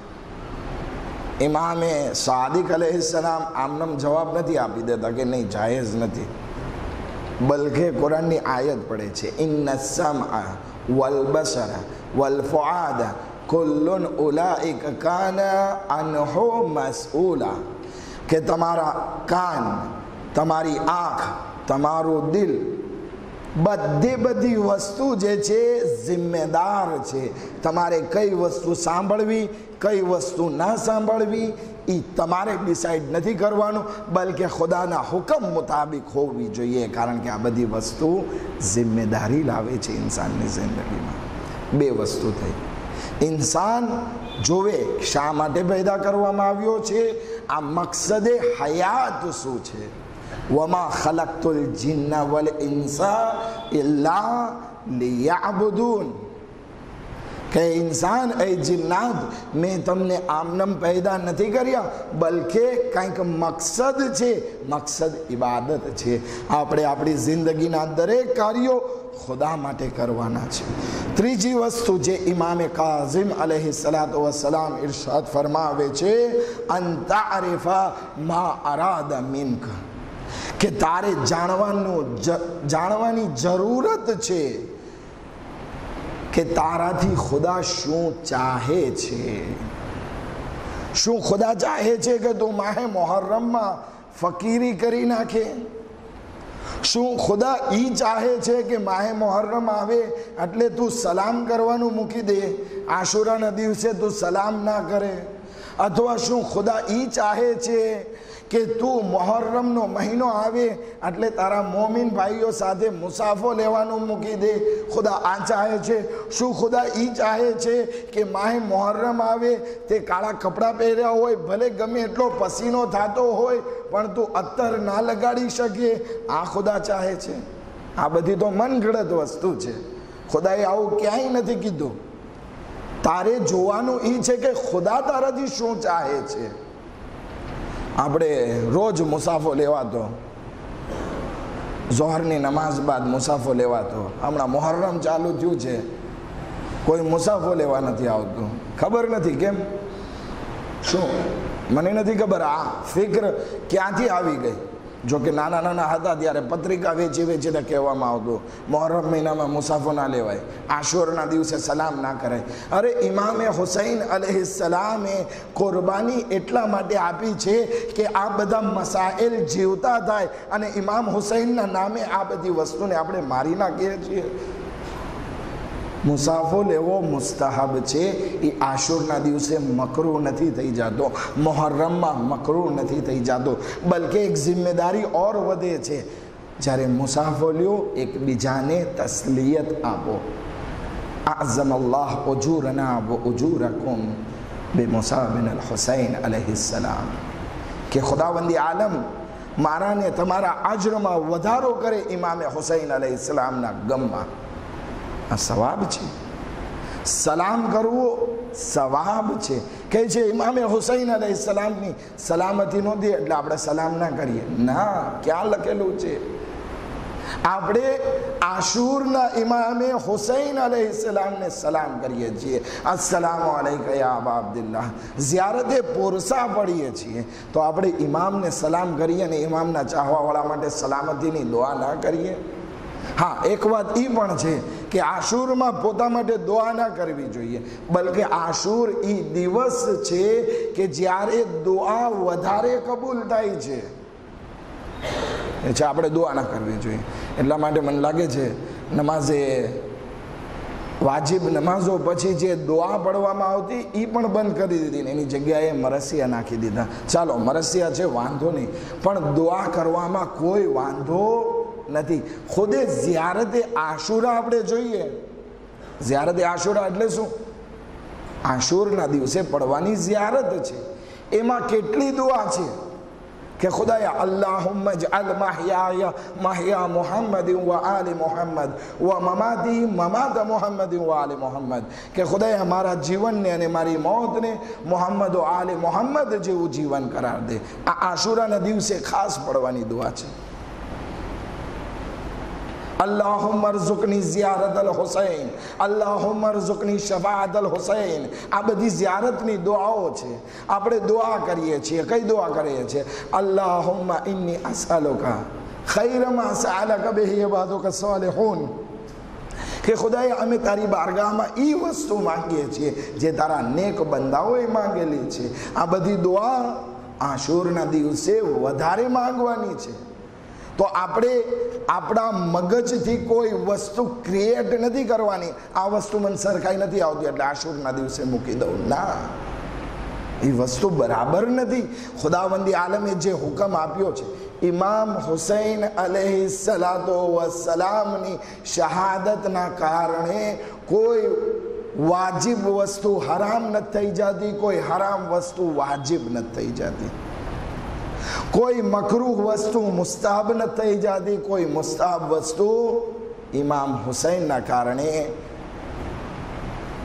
ઇમામે સાદિક અલૈહિસ્સલામ આમનામ જવાબ નથી આપી દેતા કે નહીં, જાયઝ નથી. બલકે કુરાનની આયત પડે છે, ઇન્ન સમઅ વલ બસર વલ ફુઆદ કુલ્લુન ઉલાઇક કાના અનહુ મસઉલા, કે તમારા કાન, તમારી આંખ, તમારું દિલ, બધી વસ્તુ જે છે જિમ્મેદાર છે. તમારે કઈ વસ્તુ સાંભળવી, કઈ વસ્તુ ના સાંભળવી એ તમારે ડિસાઈડ નથી કરવાનું, બલકે ખુદાના હુકમ મુતાબિક હોવી જોઈએ, કારણ કે આ બધી વસ્તુ જિમ્મેદારી લાવે છે ઇન્સાનની જિંદગીમાં. બે વસ્તુ થઈ. ઇન્સાન જોવે શા માટે પેદા કરવામાં આવ્યો છે, આ મકસદે હયાત શું છે. વમા ખલકતુલ જિન્ન વલ ઇન્સા ઇલ્લા લિયાબુદૂન. કે ઇન્સાન એ જિન્નાત મેં તમને આમનમ પેદા નથી કર્યા, બલકે કંઈક મકસદ છે, મકસદ ઇબાદત છે. આપણે આપણી જિંદગીના દરેક કાર્યો ખુદા માટે કરવાના છે. ત્રીજી વસ્તુ જે ઇમામે કાઝિમ અલૈહિ સલાતુ વસલામ ઇરશાદ ફરમાવે છે, અન તારિફા મા અરાદા મિન્ક, કે તારે જાણવાની જરૂરત છે કે તારાથી ખુદા શું ચાહે છે. શું ખુદા ચાહે છે કે તું માહે મુહર્રમમાં ફકીરી કરી નાખે? શું ખુદા ઈ ચાહે છે કે માહે મુહર્રમ આવે એટલે તું સલામ કરવાનું મૂકી દે, આશુરાના દિવસે તું સલામ ના કરે? અથવા શું ખુદા ઈ ચાહે છે કે તું મુહર્રમનો મહિનો આવે એટલે તારા મોમિન ભાઈઓ સાથે મુસાફો લેવાનું મૂકી દે? ખુદા આ ચાહે છે? શું ખુદા ઈ ચાહે છે કે માહે મુહર્રમ આવે તે કાળા કપડાં પહેર્યા હોય, ભલે ગમે એટલો પસીનો થતો હોય પણ તું અત્તર ના લગાડી શકે? આ ખુદા ચાહે છે? આ બધી તો મનગઢત વસ્તુ છે. ખુદાએ આવું ક્યાંય નથી કીધું. તારે જોવાનું ઈ છે કે ખુદા તારાથી શું ચાહે છે. આપણે રોજ મુસાફો લેવાતો, ઝોહરની નમાઝ બાદ મુસાફો લેવાતો. હમણાં મુહર્રમ ચાલુ થયું છે, કોઈ મુસાફો લેવા નથી આવતું. ખબર નથી કેમ, શું મને નથી ખબર. આ ફિક્ર ક્યાંથી આવી ગઈ? જો કે નાના નાના હતા ત્યારે પત્રિકા વેચી વેચીને કહેવામાં આવતું મુહર્રમ મહિનામાં મુસાફો ના લેવાય, આશુરના દિવસે સલામ ના કરાય. અરે ઇમામે હુસૈન અલૈહિસ્સલામે કુરબાની એટલા માટે આપી છે કે આ બધા મસાઇલ જીવતા થાય, અને ઇમામ હુસૈનના નામે આ બધી વસ્તુને આપણે મારી નાખીએ છીએ. મુસાફો લેવો મુસ્તાહબ છે. એ આશુરના દિવસે મકરૂહ નથી થઈ જતો, મુહર્રમમાં મકરૂહ નથી થઈ જતો, બલકે એક જિમ્મેદારી ઓર વધે છે. જ્યારે મુસાફો લ્યો, એકબીજાને તસ્લિયત આપો. આઝમ અલ્લાહ ઉજૂરના વ ઉજૂરકુમ બેમુસાબિન અલ હુસૈન અલૈહિસ્સલામ, કે ખુદાવંદી આલમ મારા ને તમારા અજરમાં વધારો કરે ઇમામે હુસૈન અલૈહિસ્સલામના ગમમાં. આ સવાબ છે. સલામ કરવો સવાબ છે. કહે છે ઇમામે હુસૈન અલૈહિસ્સલામની સલામતી નહોતી એટલે આપણે સલામ ના કરીએ. ના, ક્યાં લખેલું છે? આપણે આશુરના ઇમામે હુસૈન અલૈહિસ્સલામને સલામ કરીએ છીએ. અસ્સલામુ અલૈકા યા અબા અબ્દુલ્લાહ. ઝિયારતે પુરસા પડીએ છીએ તો આપણે ઇમામને સલામ કરીએ અને ઇમામના ચાહવાવાળા માટે સલામતીની દુઆ ના કરીએ? હા, એક વાત એ પણ છે કે આશુરમાં પોતા માટે દુઆ ના કરવી જોઈએ, બલકે આશુર એ દિવસ છે કે જ્યારે દુઆ વધારે કબૂલ થાય છે. આપણે દુઆ ના કરવી જોઈએ. એટલા માટે મને લાગે છે નમાઝે વાજિબ નમાઝો પછી જે દુઆ પડવામાં આવતી એ પણ બંધ કરી દીધી ને એની જગ્યાએ મરસિયા નાખી દીધા. ચાલો મરસિયા છે વાંધો નહીં, પણ દુઆ કરવામાં કોઈ વાંધો નથી. ખુદે ઝિયારતે આશુરા આપણે જોઈએ. ઝિયારતે આશુરા એટલે શું? આશુરના દિવસે પડવાની ઝિયારત છે. એમાં કેટલી દુઆ છે કે ખુદાયા અલ્લાહુમ્મા જઅલ મહયાયા મહયા મુહમ્મદિન વ આલી મુહમ્મદ વ મમાતી મમાત મુહમ્મદિન વ આલી મુહમ્મદ, કે ખુદાયા મારા જીવનને અને મારી મોતને મુહમ્મદ વ આલી મુહમ્મદ જેવું જીવન કરાર દે. આ આશુરાના દિવસે ખાસ પડવાની દુઆ છે. અલ્લાહુમ્મા રઝુકની ઝિયારત અલ હુસૈન, અલ્લાહુમ્મા રઝુકની શફાઅત અલ હુસૈન. આ બધી ઝિયારતની દુઆઓ છે. આપણે દુઆ કરીએ છીએ. કઈ દુઆ કરીએ છીએ? અલ્લાહુમ્મા ઇન્ની અસઅલુકા ખૈર મા સઅલકા બિહી ઇબાદુકા સાલિહૂન, કે ખુદાએ અમે તારી બારગાહમાં એ વસ્તુ માંગીએ છીએ જે તારા નેક બંદાઓએ માંગેલી છે. આ બધી દુઆ આશુરના દિવસે વધારે માંગવાની છે. તો આપણે આપણા મગજથી કોઈ વસ્તુ ક્રિએટ નથી કરવાની. આ વસ્તુ મને સરખાઈ નથી આવતી એટલે આશુરના દિવસે મૂકી દઉં. ના, એ વસ્તુ બરાબર નથી. ખુદાવંદી આલમે જે હુકમ આપ્યો છે, ઇમામ હુસૈન અલૈહિસ્સલાતુ વસ્સલામની શહાદતના કારણે કોઈ વાજિબ વસ્તુ હરામ નથી થઈ જતી, કોઈ હરામ વસ્તુ વાજિબ નથી થઈ જતી, કોઈ મકરૂહ વસ્તુ મુસ્તાહબ ન થઈ જતી, કોઈ મુસ્તાહબ વસ્તુ ઇમામ હુસૈનના કારણે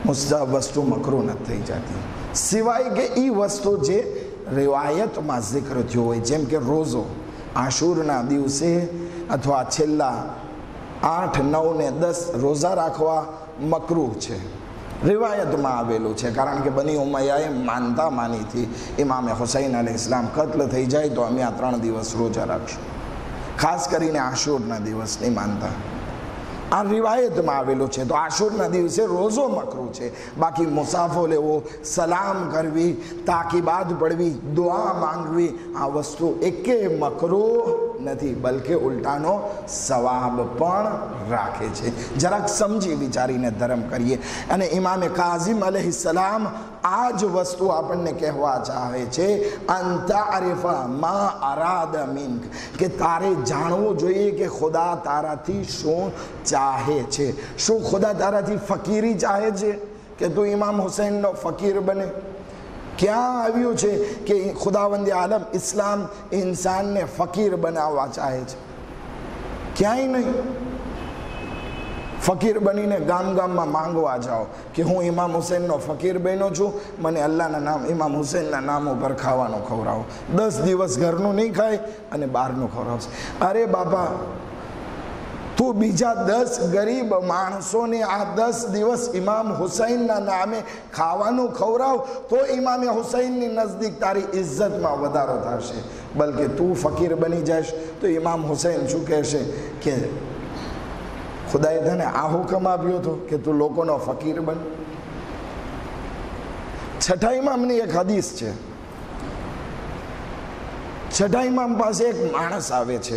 મુસ્તહબ વસ્તુ મકરૂહ નથી થઈ જતી, સિવાય કે એ વસ્તુ જે રિવાયતમાં જિક્ર થયો હોય, જેમ કે રોઝો આશુરના દિવસે અથવા છેલ્લા 8, 9 ને 10 રોઝા રાખવા મકરૂહ છે, રિવાયતમાં આવેલું છે. કારણ કે બની ઉમૈયાએ માનતા માનીથી ઇમામે હુસૈન અલૈહિસ્સલામ કત્લ થઈ જાય તો અમે આ 3 દિવસ રોજા રાખશું, ખાસ કરીને આશુરના દિવસ નહીં માનતા. આ રિવાયતમાં આવેલું છે. તો આશુરના દિવસે રોઝો મકરૂહ છે. બાકી મુસાફો લેવો, સલામ કરવી, તાકીબાદ પડવી, દુઆ માંગવી, આ વસ્તુ એકે મકરૂહ નથી, બલકે ઉલટાનો સવાબ પણ રાખે છે. જરાક સમજી વિચારીને ધર્મ કરીએ. અને ઇમામે કાઝિમ અલૈહિસ્સલામ આ જ વસ્તુ આપણને કહેવા ચાહે છે, અંતારિફા મા અરાદા મિન્ક, કે તારે જાણવું જોઈએ કે ખુદા તારાથી શું ચાહે છે. શું ખુદા તારાથી ફકીરી ચાહે છે કે તું ઇમામ હુસૈનનો ફકીર બને? ક્યાં આવ્યું છે કે ખુદાવંદ આલમ ઇસ્લામ ઇન્સાનને ફકીર બનાવવા ચાહે છે? ક્યાંય નહીં. ફકીર બનીને ગામ ગામમાં માંગવા જાઓ કે હું ઇમામ હુસૈનનો ફકીર બન્યો છું, મને અલ્લાહના નામ ઇમામ હુસૈનના નામ ઉપર ખાવાનું ખવડાવો. 10 દિવસ ઘરનું નહીં ખાય અને બહારનું ખવડાવશે. અરે બાપા, તું બીજા 10 ગરીબ માણસોને આ 10 દિવસ ઇમામ હુસૈનના નામે ખાવાનું ખવડાવ તો ઇમામે હુસૈનની નજદીક તારી ઇજ્જતમાં વધારો થશે. બલકે તું ફકીર બની જઈશ તો ઇમામ હુસૈન શું કહેશે કે ખુદાએ તને આ હુકમ આપ્યો હતો કે તું લોકોનો ફકીર બન. છઠ્ઠા ઇમામની એક હદીસ છે. છઠ્ઠા ઇમામ પાસે એક માણસ આવે છે,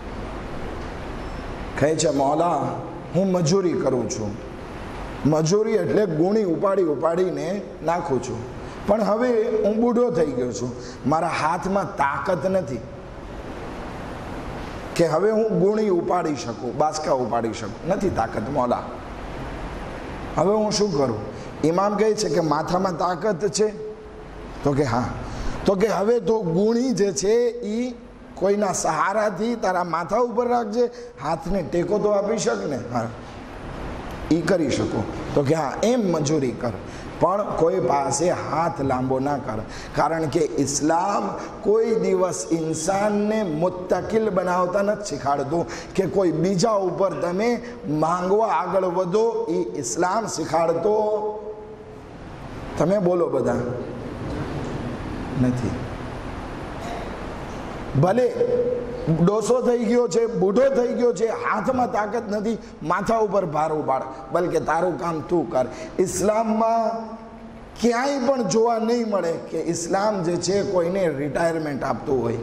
કહે છે મૌલા હું મજૂરી કરું છું. મજૂરી એટલે ગુણી ઉપાડીને નાખું છું, પણ હવે હું બૂઢો થઈ ગયો છું, મારા હાથમાં તાકાત નથી કે હવે હું ગુણી ઉપાડી શકું, બાસકા ઉપાડી શકું, નથી તાકાત મૌલા. હવે હું શું કરું? ઇમામ કહે છે કે માથામાં તાકાત છે? તો કે હા. તો કે હવે તો ગુણી જે છે એ કોઈના સહારાથી તારા માથા ઉપર રાખજે, હાથને ટેકો તો આપી શક ને? હા, એ કરી શકો. તો કે હા, એમ મજૂરી કર, પણ કોઈ પાસે હાથ લાંબો ના કર. કારણ કે ઇસ્લામ કોઈ દિવસ ઇન્સાનને મુત્તકિલ બનાવતા નથી શીખાડતું કે કોઈ બીજા ઉપર તમે માંગવા આગળ વધો. એ ઇસ્લામ શીખાડતો, તમે બોલો બધા, નથી. ભલે ડોસો થઈ ગયો છે, બૂઢો થઈ ગયો છે, હાથમાં તાકાત નથી, માથા ઉપર ભાર ઉપાડ, બલકે તારું કામ તું કર. ઇસ્લામમાં ક્યાંય પણ જોવા નહીં મળે કે ઇસ્લામ જે છે કોઈને રિટાયરમેન્ટ આપતું હોય.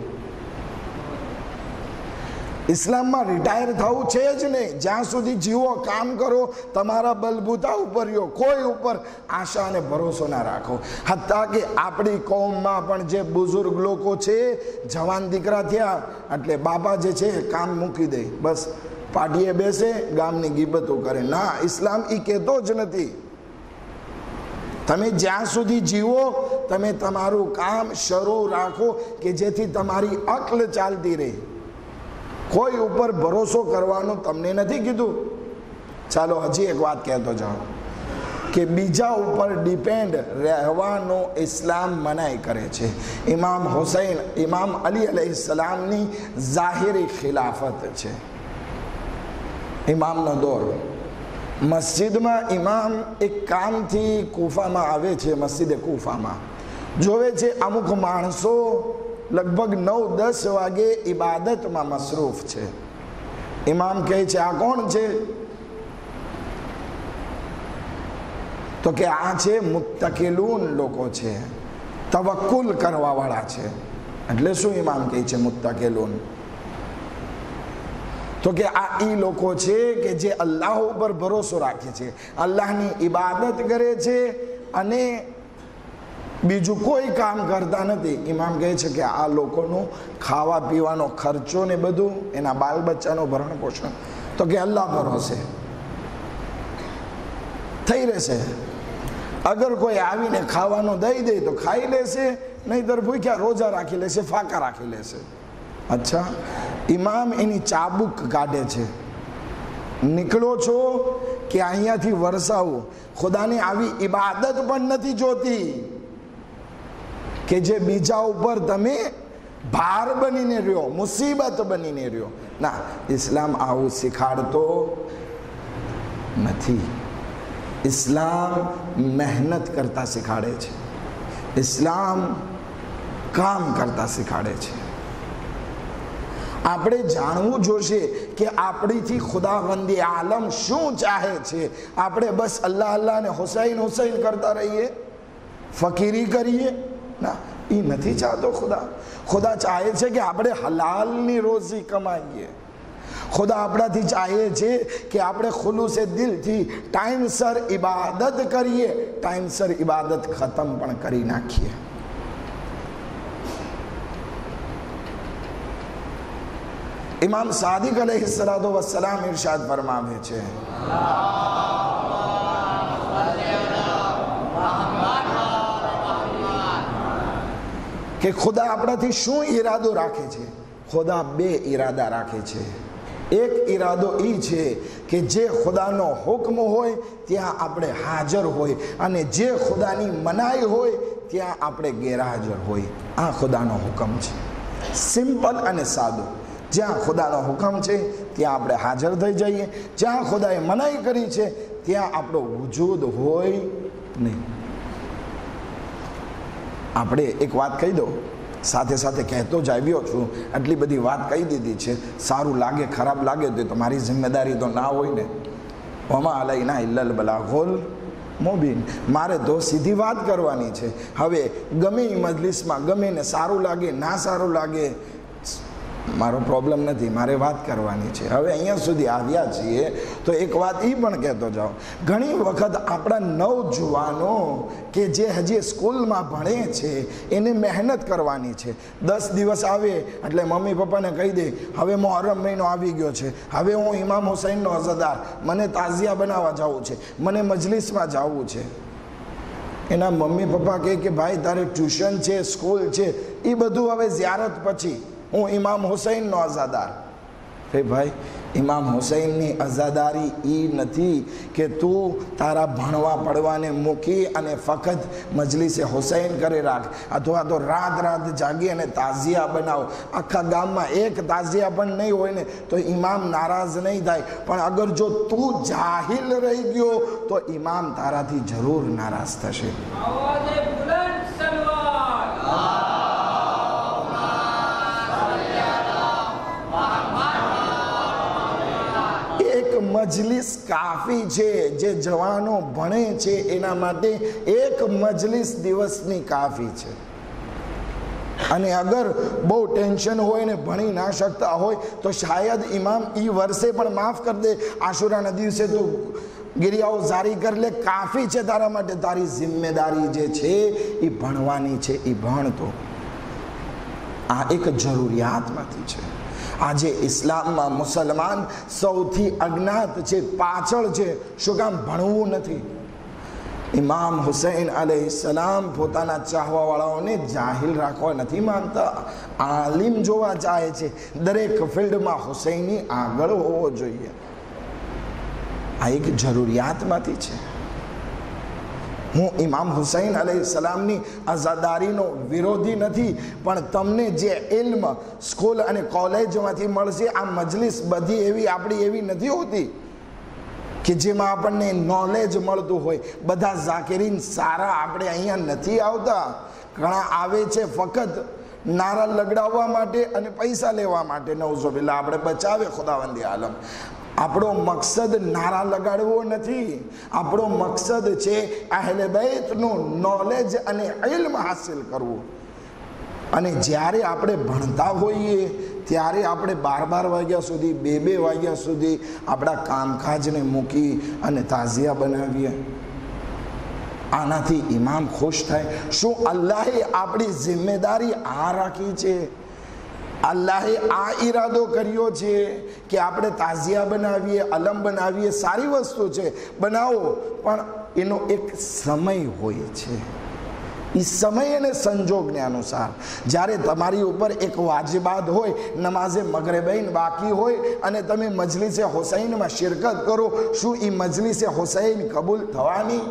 ઇસ્લામમાં રિટાયર થવું છે જ નહીં. જ્યાં સુધી જીવો કામ કરો, તમારા બલબૂતા ઉપર રહ્યો, કોઈ ઉપર આશા અને ભરોસો ના રાખો. હત્તા કે આપણી કૌમમાં પણ જે બુઝુર્ગ લોકો છે, જવાન દીકરા થયા એટલે બાપા જે છે કામ મૂકી દે, બસ પાટીએ બેસે, ગામની ગીબતો કરે. ના, ઇસ્લામ એ કહેતો જ નથી. તમે જ્યાં સુધી જીવો તમે તમારું કામ શરૂ રાખો કે જેથી તમારી અક્લ ચાલતી રહે. કોઈ ઉપર ભરોસો કરવાનું તમને નથી કીધું. ચાલો હજી એક વાત કહેતો જાઉં કે બીજા ઉપર ડિપેન્ડ રહેવાનો ઇસ્લામ મનાઈ કરે છે. ઇમામ હુસૈન, ઇમામ અલી અલૈહિસ્સલામની ઝાહિરી ખિલાફત છે, ઇમામનો દોર. મસ્જિદમાં ઇમામ એક કામથી કૂફામાં આવે છે, મસ્જિદે કૂફામાં જોવે છે અમુક માણસો લગભગ 9-10 વાગે ઇબાદતમાં મસરૂફ છે. ઇમામ કહે છે આ કોણ છે? તો કે આ છે મુત્તકિલૂન લોકો છે, તવક્કુલ કરવા વાળા છે. એટલે શું ઇમામ કહે છે મુત્તકિલૂન? તો કે આ એ લોકો છે કે જે અલ્લાહ ઉપર ભરોસો રાખે છે, અલ્લાહની ઇબાદત કરે છે અને બીજું કોઈ કામ કરતા નથી. ઇમામ કહે છે કે આ લોકોનું ખાવા પીવાનો ખર્ચો ને બધું, એના બાલ બચ્ચાનું ભરણ પોષણ તો કે અલ્લાહ ભરોસે થઈ રહેશે. અગર કોઈ આવીને ખાવાનું દઈ દે તો ખાઈ લેશે, નહીંતર ભૂખ્યા રોજા રાખી લેશે, ફાંકા રાખી લેશે. અચ્છા, ઇમામ એની ચાબુક કાઢે છે નીકળો છો કે અહીંયાથી વરસાવો. ખુદાની આવી ઇબાદત પણ નથી જોતી કે જે બીજા ઉપર તમે ભાર બનીને રહ્યો, મુસીબત બનીને રહ્યો. ના, ઇસ્લામ આવું શીખાડતો નથી. ઇસ્લામ મહેનત કરતા શીખાડે છે. ઇસ્લામ કામ કરતા શીખાડે છે. આપણે જાણવું જોશે કે આપણીથી ખુદાવંદી આલમ શું ચાહે છે. આપણે બસ અલ્લાહ અલ્લાહ ને હુસૈન હુસૈન કરતા રહીએ, ફકીરી કરીએ? ના, એ નથી ચાહતો ખુદા. ખુદા ચાહે છે કે આપણે હલાલની રોજી કમાઈએ. ખુદા આપણાથી ચાહે છે કે આપણે ખુલુસે દિલથી ટાઈમસર ઇબાદત કરીએ, ટાઈમસર ઇબાદત ખતમ પણ કરી નાખીએ. ઇમામ સાદિક अलैहिस्सलातु वस्सलाम इरशाद फरमावे છે, કે ખુદા આપણાથી શું ઈરાદો રાખે છે? ખુદા બે ઈરાદા રાખે છે. એક ઈરાદો એ છે કે જે ખુદાનો હુકમ હોય ત્યાં આપણે હાજર હોય, અને જે ખુદાની મનાઈ હોય ત્યાં આપણે ગેરહાજર હોય. આ ખુદાનો હુકમ છે. સિમ્પલ અને સાદો. જ્યાં ખુદાનો હુકમ છે ત્યાં આપણે હાજર થઈ જઈએ, જ્યાં ખુદાએ મનાઈ કરી છે ત્યાં આપણો વજૂદ હોય નહીં. આપણે એક વાત કહી દો, સાથે સાથે કહેતો જ આવ્યો છું, આટલી બધી વાત કહી દીધી છે. સારું લાગે ખરાબ લાગે તો તમારી જિમ્મેદારી તો ના હોય ને. વમા અલૈના ઇલ્લલ બલાગુલ મુબીન. મારે તો સીધી વાત કરવાની છે. હવે ગમે એ મજલિસમાં ગમે ને સારું લાગે ના સારું લાગે, મારો પ્રોબ્લેમ નથી, મારે વાત કરવાની છે. હવે અહીંયા સુધી આવ્યા છીએ તો એક વાત એ પણ કહેતો જાઉં. ઘણી વખત આપણા નવજુવાનો કે જે હજી સ્કૂલમાં ભણે છે એને મહેનત કરવાની છે. 10 દિવસ આવે એટલે મમ્મી પપ્પાને કહી દે, હવે મુહર્રમ મહિનો આવી ગયો છે, હવે હું ઇમામ હુસૈનનો અઝાદાર, મને તાઝિયા બનાવવા જવું છે, મને મજલિસમાં જવું છે. એના મમ્મી પપ્પા કહે કે ભાઈ તારે ટ્યુશન છે, સ્કૂલ છે, એ બધું હવે ઝિયારત પછી, હું ઇમામ હુસૈનનો અઝાદાર. હે ભાઈ, ઇમામ હુસૈનની અઝાદારી એ નથી કે તું તારા ભણવા પડવાને મૂકી અને ફક્ત મજલિસે હુસૈન કરી રાખ, અથવા તો રાત રાત જાગી અને તાઝિયા બનાવો. આખા ગામમાં એક તાઝિયા પણ નહીં હોય ને તો ઇમામ નારાજ નહીં થાય, પણ અગર જો તું જાહિલ રહી ગયો તો ઇમામ તારાથી જરૂર નારાજ થશે. મજલિસ કાફી છે. જે જવાનો ભણે છે એના માટે એક મજલિસ દિવસની કાફી છે. અને અગર બહુ ટેન્શન હોય ને ભણી ના શકતા હોય તો શાયદ ઇમામ એ વર્ષે પણ માફ કરી દે. આશુરાના દિવસે તું ગિરિયાઓ જારી કરી લે, કાફી છે તારા માટે. તારી જિમ્મેદારી જે છે એ ભણવાની છે, એ ભણતો. આ એક જરૂરિયાતમાંથી છે. આજે ઇસ્લામમાં મુસલમાન સૌથી અજ્ઞાત છે, પાછળ છે. શું કામ? ભણવું નથી. ઇમામ હુસૈન અલૈહિસ્સલામ પોતાના ચાહવાવાળાઓને જાહિલ રાખવા નથી માંગતા, આલિમ જોવા ચાહે છે. દરેક ફિલ્ડમાં હુસૈની આગળ હોવો જોઈએ. આ એક જરૂરિયાતમાંથી છે. હું ઇમામ હુસૈન અલૈહિસ્સલામની આઝાદારીનો વિરોધી નથી, પણ તમને જે ઇલ્મ સ્કૂલ અને કોલેજમાંથી મળશે, આ મજલિસ બધી એવી આપણી એવી નથી હોતી કે જેમાં આપણને નોલેજ મળતું હોય. બધા ઝાકિરીન સારા આપણે અહીંયા નથી આવતા. ઘણા આવે છે ફક્ત નારા લગડાવવા માટે અને પૈસા લેવા માટે. નઉઝુબિલ્લાહ, આપણે બચાવે ખુદાવંદી આલમ. આપણો મકસદ નારા લગાડવો નથી. આપણો મકસદ છે અહેલે બૈતનું નોલેજ અને ઇલ્મ હાસિલ કરવું. અને જ્યારે આપણે ભણતા હોઈએ ત્યારે આપણે 12 વાગ્યા સુધી, 2 વાગ્યા સુધી આપણા કામકાજને મૂકી અને તાઝિયા બનાવીએ. આનાથી ઇમામ ખુશ થાય? શું અલ્લાહે આપણી જિમ્મેદારી આ રાખી છે? અલ્લાહે આ ઈરાદો કર્યો છે કે આપણે તાઝિયા બનાવીએ, અલમ બનાવીએ? સારી વસ્તુ છે, બનાવો, પણ એનો એક સમય હોય છે. એ સમય અને સંજોગને અનુસાર જ્યારે તમારી ઉપર એક વાજિબાત હોય, નમાઝે મગરિબૈન બાકી હોય અને તમે મજલિસે હુસૈનમાં શિરકત કરો, શું એ મજલિસે હુસૈન કબૂલ થવાની?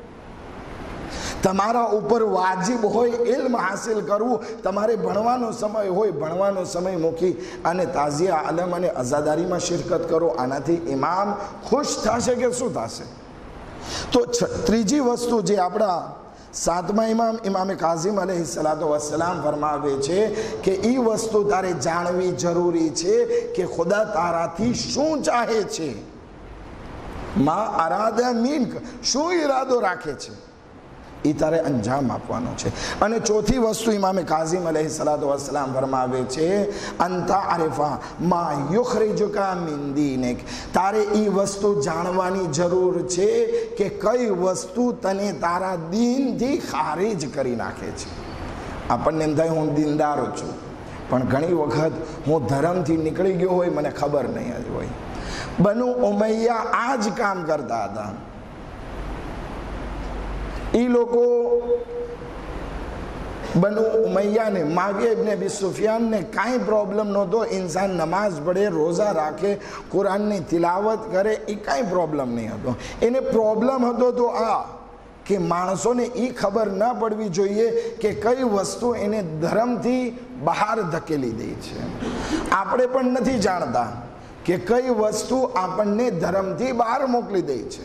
તમારા ઉપર વાજિબ હોય ઇલ્મ હાસિલ કરવું, તમારે ભણવાનો સમય હોય, ભણવાનો સમય મૂકી અને તાઝિયા આલમ અને અઝાદારીમાં શિરકત કરો, આનાથી ઇમામ ખુશ થશે કે શું થશે? તો ત્રીજી વસ્તુ જે આપણા સાતમા ઇમામે કાઝિમ અલૈહિસ્સલાતુ વસ્સલામ ફરમાવે છે કે એ વસ્તુ તારે જાણવી જરૂરી છે કે ખુદા તારાથી શું ચાહે છે, મા અરાદા મિન્ક, શું ઈરાદો રાખે છે, એ તારે અંજામ આપવાનો છે. અને ચોથી વસ્તુ ઇમામે કાઝિમ અલૈહિસ્સલાતુ વસ્સલામ ફરમાવે છે અંતા આરિફા મા યુખરિજુકા મિન દીનિક, તારે એ વસ્તુ જાણવાની જરૂર છે કે કઈ વસ્તુ તને તારા દીનથી ખારીજ કરી નાખે છે. આપણને એમ થાય હું દીનદાર છું, પણ ઘણી વખત હું ધર્મથી નીકળી ગયો હોય, મને ખબર નહીં હોય. બનુ ઉમૈયા આ જ કામ કરતા હતા. એ લોકો બનુ ઉમૈયાને, માવિયા ઇબ્ન અબી સુફિયાનને કાંઈ પ્રોબ્લેમ નહોતો. ઇન્સાન નમાઝ પઢે, રોઝા રાખે, કુરાનની તિલાવત કરે, એ કાંઈ પ્રોબ્લેમ નહીં હતો. એને પ્રોબ્લેમ હતો તો આ કે માણસોને એ ખબર ન પડવી જોઈએ કે કઈ વસ્તુ એને ધર્મથી બહાર ધકેલી દે છે. આપણે પણ નથી જાણતા કે કઈ વસ્તુ આપણને ધર્મથી બહાર મોકલી દે છે.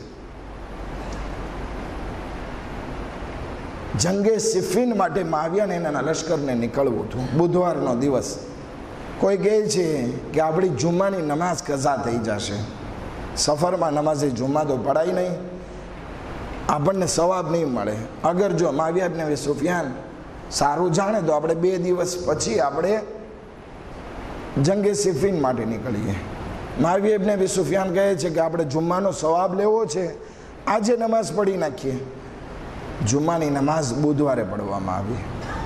જંગે સિફિન માટે માવિયાને એના લશ્કરને નીકળવું હતું. બુધવારનો દિવસ. કોઈ કહે છે કે આપણી જુમ્માની નમાઝ કઝા થઈ જશે. સફરમાં નમાઝે જુમ્મા તો પડાય નહીં, આપણને સવાબ નહીં મળે. અગર જો માવિયા ઇબ્ન અબી સુફિયાન સારું જાણે તો આપણે 2 દિવસ પછી આપણે જંગે સિફિન માટે નીકળીએ. માવિયા ઇબ્ન અબી સુફિયાન કહે છે કે આપણે જુમ્માનો સવાબ લેવો છે, આજે નમાઝ પઢી નાખીએ. જુમ્માની નમાઝ બુધવારે પડવામાં આવી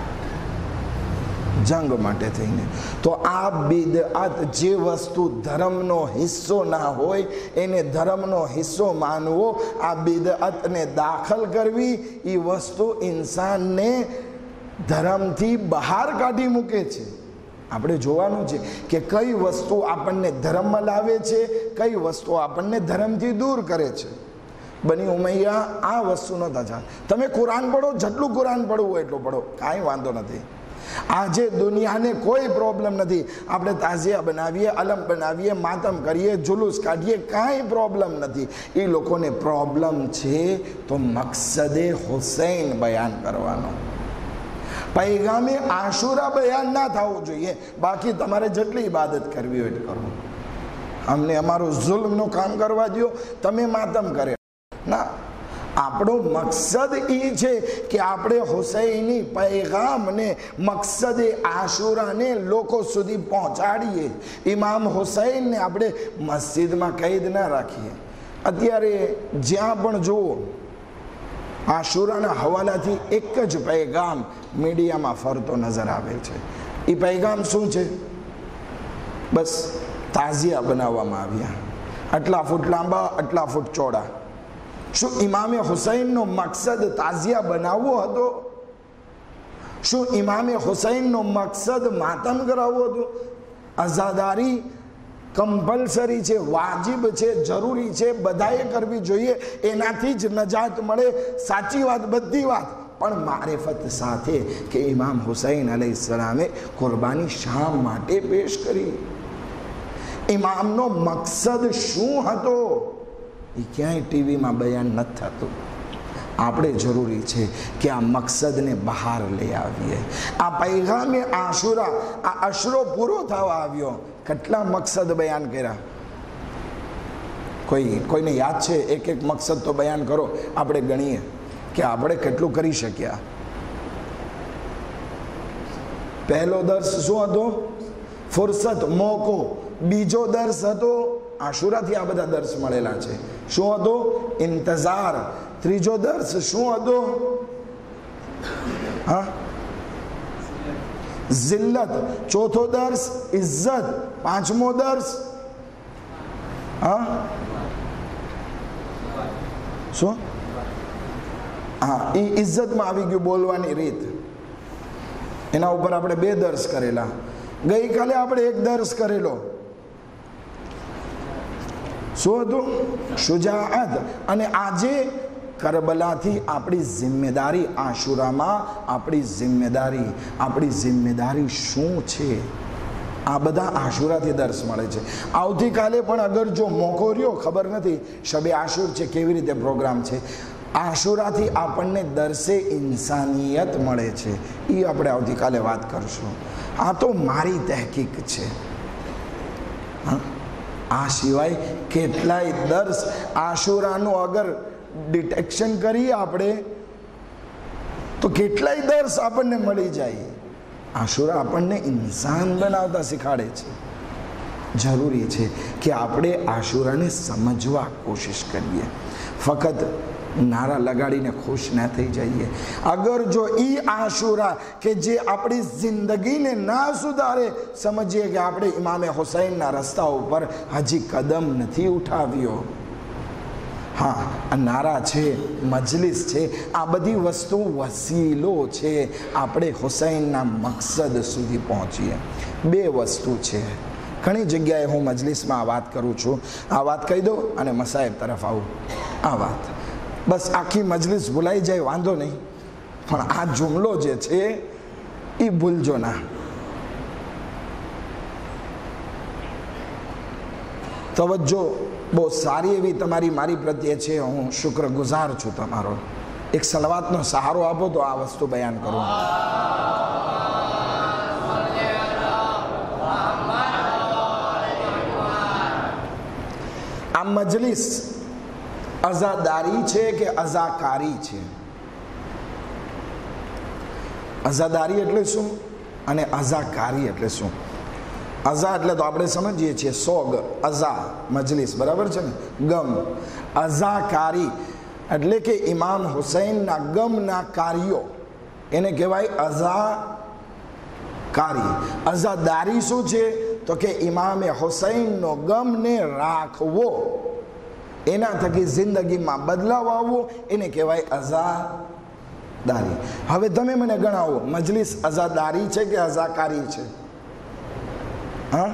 જંગ માટે થઈને. તો આ બિદઅત, જે વસ્તુ ધર્મનો હિસ્સો ના હોય એને ધર્મનો હિસ્સો માનવો, આ બિદઅતને દાખલ કરવી, એ વસ્તુ ઇન્સાનને ધર્મથી બહાર કાઢી મૂકે છે. આપણે જોવાનું છે કે કઈ વસ્તુ આપણને ધર્મમાં લાવે છે, કઈ વસ્તુ આપણને ધર્મથી દૂર કરે છે. બની ઉમૈયા આ વસ્તુ નહોતા ચાલ. તમે કુરાન પઢો, જેટલું કુરાન પડવું હોય એટલું પડો, કાંઈ વાંધો નથી. આજે દુનિયાને કોઈ પ્રોબ્લેમ નથી. આપણે તાઝિયા બનાવીએ, અલમ બનાવીએ, માતમ કરીએ, જુલુસ કાઢીએ, કાંઈ પ્રોબ્લેમ નથી. એ લોકોને પ્રોબ્લેમ છે તો મકસદે હુસૈન બયાન કરવાનો, પૈગામે આશુરા બયાન ના થવું જોઈએ. બાકી તમારે જેટલી ઇબાદત કરવી હોય એટલું કરો. અમને અમારું જુલ્મનું કામ કરવા દો, તમે માતમ કરે ના. આપણો મકસદ એ છે કે આપણે હુસૈની પૈગામને, મકસદે આશુરાને લોકો સુધી પહોંચાડીએ. ઇમામ હુસૈનને આપણે મસ્જિદમાં કૈદ ના રાખીએ. અત્યારે જ્યાં પણ જુઓ આશુરાના હવાલાથી એક જ પૈગામ મીડિયામાં ફરતો નજર આવે છે. એ પૈગામ શું છે? બસ તાઝિયા બનાવવામાં આવ્યા, આટલા ફૂટ લાંબા, આટલા ફૂટ ચોડા. શું ઇમામે હુસૈનનો મકસદ તાઝિયા બનાવવો હતો? શું ઇમામે હુસૈનનો મકસદ માતમ કરાવવો હતો? અઝાદારી કમ્પલસરી છે, વાજિબ છે, જરૂરી છે, બધાએ કરવી જોઈએ. એનાથી જ નજાત મળે. સાચી વાત બધી વાત, પણ મારિફત સાથે કે ઇમામ હુસૈન અલૈહિસ્સલામે કુરબાની શા માટે પેશ કરી, ઇમામનો મકસદ શું હતો, એ ક્યાંય ટીવીમાં બયાન નથી થતું. આપણે જરૂરી છે કે આ મકસદને બહાર લઈ આવીએ. આ પૈગામે આશુરા, આ અશરો પૂરો થવા આવ્યો, કેટલા મકસદ બયાન કર્યા? કોઈને યાદ છે? એક એક મકસદ તો બયાન કરો, આપણે ગણીએ કે આપણે કેટલું કરી શક્યા. પહેલો દર્શ શું હતો? ફુરસત, મોકો. બીજો દર્શ હતો, આશુરાથી આ બધા દર્શ મળેલા છે, શું હતો? ઇંતઝાર. ત્રીજો દર્શ શું હતો? હા, જિલ્લત. ચોથો દર્શ ઇજ્જત. પાંચમો દર્શ હા શું? હા, એ ઇજ્જતમાં આવી ગયું બોલવાની રીત. એના ઉપર આપણે 2 દર્શ કરેલા. ગઈકાલે આપણે 1 દર્શ કરેલો. શું હતું? શુજાઅત. અને આજે કરબલાથી આપણી જિમ્મેદારી, આશુરામાં આપણી જિમ્મેદારી શું છે? આ બધા આશુરાથી દર્શ મળે છે. આવતીકાલે પણ અગર જો મોકો રહ્યો, ખબર નથી શબે આશુર છે, કેવી રીતે પ્રોગ્રામ છે, આશુરાથી આપણને દર્શે ઇન્સાનિયત મળે છે. એ આપણે આવતીકાલે વાત કરશું. આ તો મારી તહેકીક છે. આ સિવાય કેટલાય દર્શ આશુરાનું અગર ડિટેક્શન કરીએ આપણે તો કેટલાય દર્શ આપણને મળી જાય. આશુરા આપણને ઇન્સાન બનાવતા શીખવાડે છે. જરૂરી છે કે આપણે આશુરાને સમજવા કોશિશ કરીએ. ફક્ત નારા લગાડીને ખુશ ના થઈ જઈએ. અગર જો ઈ આશુરા કે જે આપણી જિંદગીને ના સુધારે, સમજીએ કે આપણે ઇમામે હુસૈનના રસ્તા ઉપર હજી કદમ નથી ઉઠાવ્યો. હા, આ નારા છે, મજલિસ છે, આ બધી વસ્તુ વસીલો છે આપણે હુસૈનના મકસદ સુધી પહોંચીએ. 2 વસ્તુ છે. ઘણી જગ્યાએ હું મજલિસમાં આ વાત કરું છું. આ વાત કહી દો અને મસાહેબ તરફ આવું. આ વાત બસ આખી મજલિસ ભૂલાઈ જાય વાંધો નહીં, પણ આ જુમલો જે છે એ ભૂલજો ના. તવજ્જો બહુ સારી એવી તમારી મારી પ્રત્યે છે. હું શુક્રગુજાર છું તમારો. એક સલવાતનો સહારો આપો તો આ વસ્તુ બયાન કરું. આ મજલિસ અઝાદારી છે કે અઝાકારી છે? અઝાદારી એટલે શું અને અઝાકારી એટલે શું? અઝા એટલે તો આપણે સમજીએ છીએ સોગ, અઝા મજલિસ, બરાબર છે ને, ગમ. અઝાકારી એટલે કે ઇમામ હુસૈનના ગમના કાર્યો, એને કહેવાય અઝાકારી. અઝાદારી શું છે? તો કે ઇમામે હુસૈનનો ગમને રાખવો, એના થકી જિંદગીમાં બદલાવ આવવો, એને કહેવાય અઝાદારી. હવે તમે મને ગણાવો, મજલિસ અઝાદારી છે કે અઝાકારી છે? હા,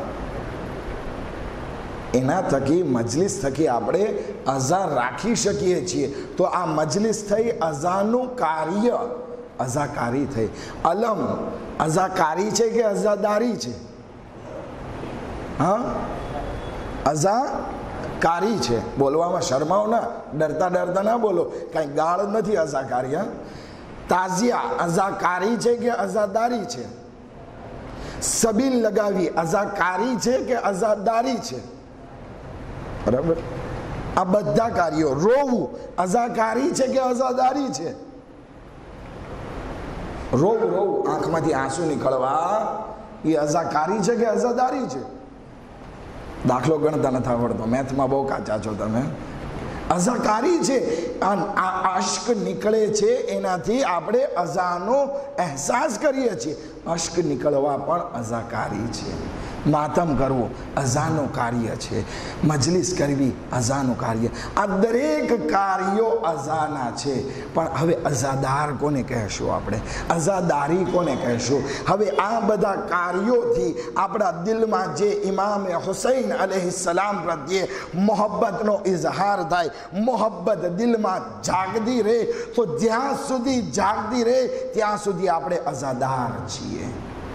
એના થકી મજલિસ થકી આપણે અઝા રાખી શકીએ છીએ. તો આ મજલિસ થઈ અઝાનું કાર્ય, અઝાકારી થઈ. અલમ અઝાકારી છે કે અઝાદારી છે? હા, અઝાકારી છે. બોલવામાં શરમાઓ ના, ડરતા ના બોલો, કાંઈ ગાળ નથી અઝાકારી. હા, તાઝિયા અઝાકારી છે કે અઝાદારી છે? સબીલ લગાવી અઝાકારી છે કે અઝાદારી છે? બરાબર. આ બધા કાર્યો, રોવું અઝાકારી છે કે અઝાદારી છે? રોવું આંખમાંથી આંસુ નીકળવા એ અઝાકારી છે કે અઝાદારી છે? દાખલો ગણતા નથી આવડતો, મેથમાં બહુ કાચા છો તમે. અઝાકારી છે. અશ્ક નીકળે છે, એનાથી આપણે અઝાનો અહેસાસ કરીએ છીએ. અશ્ક નીકળવા પણ અઝાકારી છે. માતમ કરવું અઝાનું કાર્ય છે. મજલિસ કરવી અઝાનું કાર્ય. આ દરેક કાર્યો અઝાના છે. પણ હવે અઝાદાર કોને કહેશું આપણે? અઝાદારી કોને કહેશું? હવે આ બધા કાર્યોથી આપણા દિલમાં જે ઇમામે હુસૈન અલૈહિસ્સલામ પ્રત્યે મોહબ્બતનો ઇઝહાર થાય, મોહબ્બત દિલમાં જાગતી રહે, તો જ્યાં સુધી જાગતી રહે ત્યાં સુધી આપણે અઝાદાર છીએ.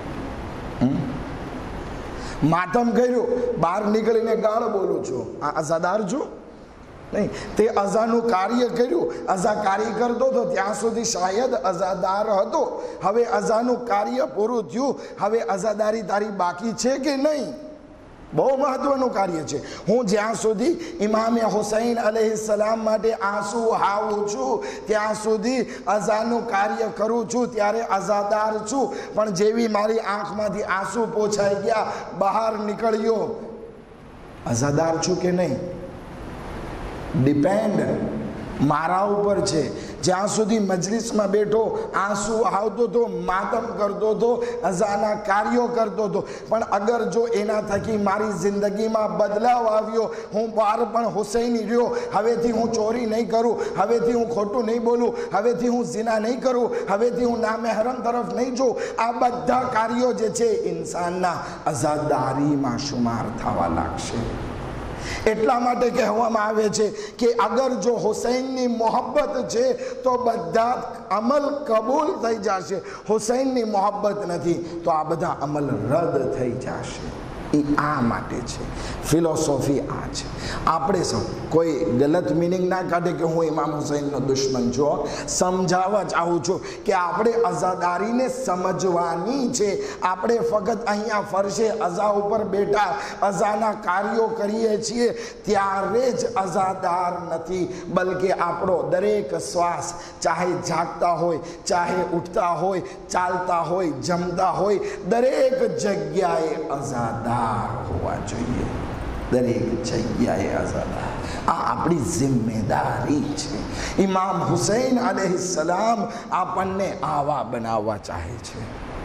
માતમ કર્યું, બહાર નીકળીને ગાળ બોલું છું, આ અઝાદાર છું નહીં. તે અઝાનું કાર્ય કર્યું, અઝાકારી કરતો તો ત્યાં સુધી શાયદ અઝાદાર હતો. હવે અઝાનું કાર્ય પૂરું થયું, હવે અઝાદારી તારી બાકી છે કે નહીં? બહુ મહત્વનું કાર્ય છે. હું જ્યાં સુધી ઇમામે હુસૈન અલૈહિસ્સલામ માટે આંસુ હાવું છું ત્યાં સુધી અઝાનું કાર્ય કરું છું, ત્યારે અઝાદાર છું. પણ જેવી મારી આંખમાંથી આંસુ પોછાઈ ગયા, બહાર નીકળ્યો, અઝાદાર છું કે નહીં? ડિપેન્ડ મારા ઉપર છે. જ્યાં સુધી મજલિસમાં બેઠો આંસુ આવતો તો, માતમ કરતો તો, અઝાના કાર્યો કરતો તો, પણ અગર જો એના થકી મારી જિંદગીમાં બદલાવ આવ્યો, હું બાર પણ હુસૈની રહ્યો, હવેથી હું ચોરી નહીં કરું, હવેથી હું ખોટું નહીં બોલું, હવેથી હું ઝિના નહીં કરું, હવેથી હું નામહેરમ તરફ નહીં જોઉં, આ બધા કાર્યો જે છે ઇન્સાનના અઝાદારીમાં શુમાર થવા લાગશે. એટલા માટે કહેવામાં આવે છે કે અગર જો હુસૈનની મોહબ્બત છે તો બધા અમલ કબૂલ થઈ જશે. હુસૈનની મોહબ્બત નથી તો આ બધા અમલ રદ થઈ જશે. એ આ માટે છે, ફિલોસોફી આ છે. આપણે સૌ કોઈ ગલત મિનિંગ ના કાઢે કે હું ઇમામ હુસૈનનો દુશ્મન છું. સમજાવવા ચાહું છું કે આપણે અઝાદારીને સમજવાની છે. આપણે ફક્ત અહીંયા ફરશે અઝા ઉપર બેઠા અઝાના કાર્યો કરીએ છીએ ત્યારે જ અઝાદાર નથી, બલકે આપણો દરેક શ્વાસ, ચાહે જાગતા હોય, ચાહે ઉઠતા હોય, ચાલતા હોય, જમતા હોય, દરેક જગ્યાએ અઝાદાર હોવા જોઈએ. દરેક જગ્યાએ આઝાદાર. આ આપણી જિમ્મેદારી છે. ઇમામ હુસૈન અલૈહિસ્સલામ આપણને આવા બનાવવા ચાહે છે.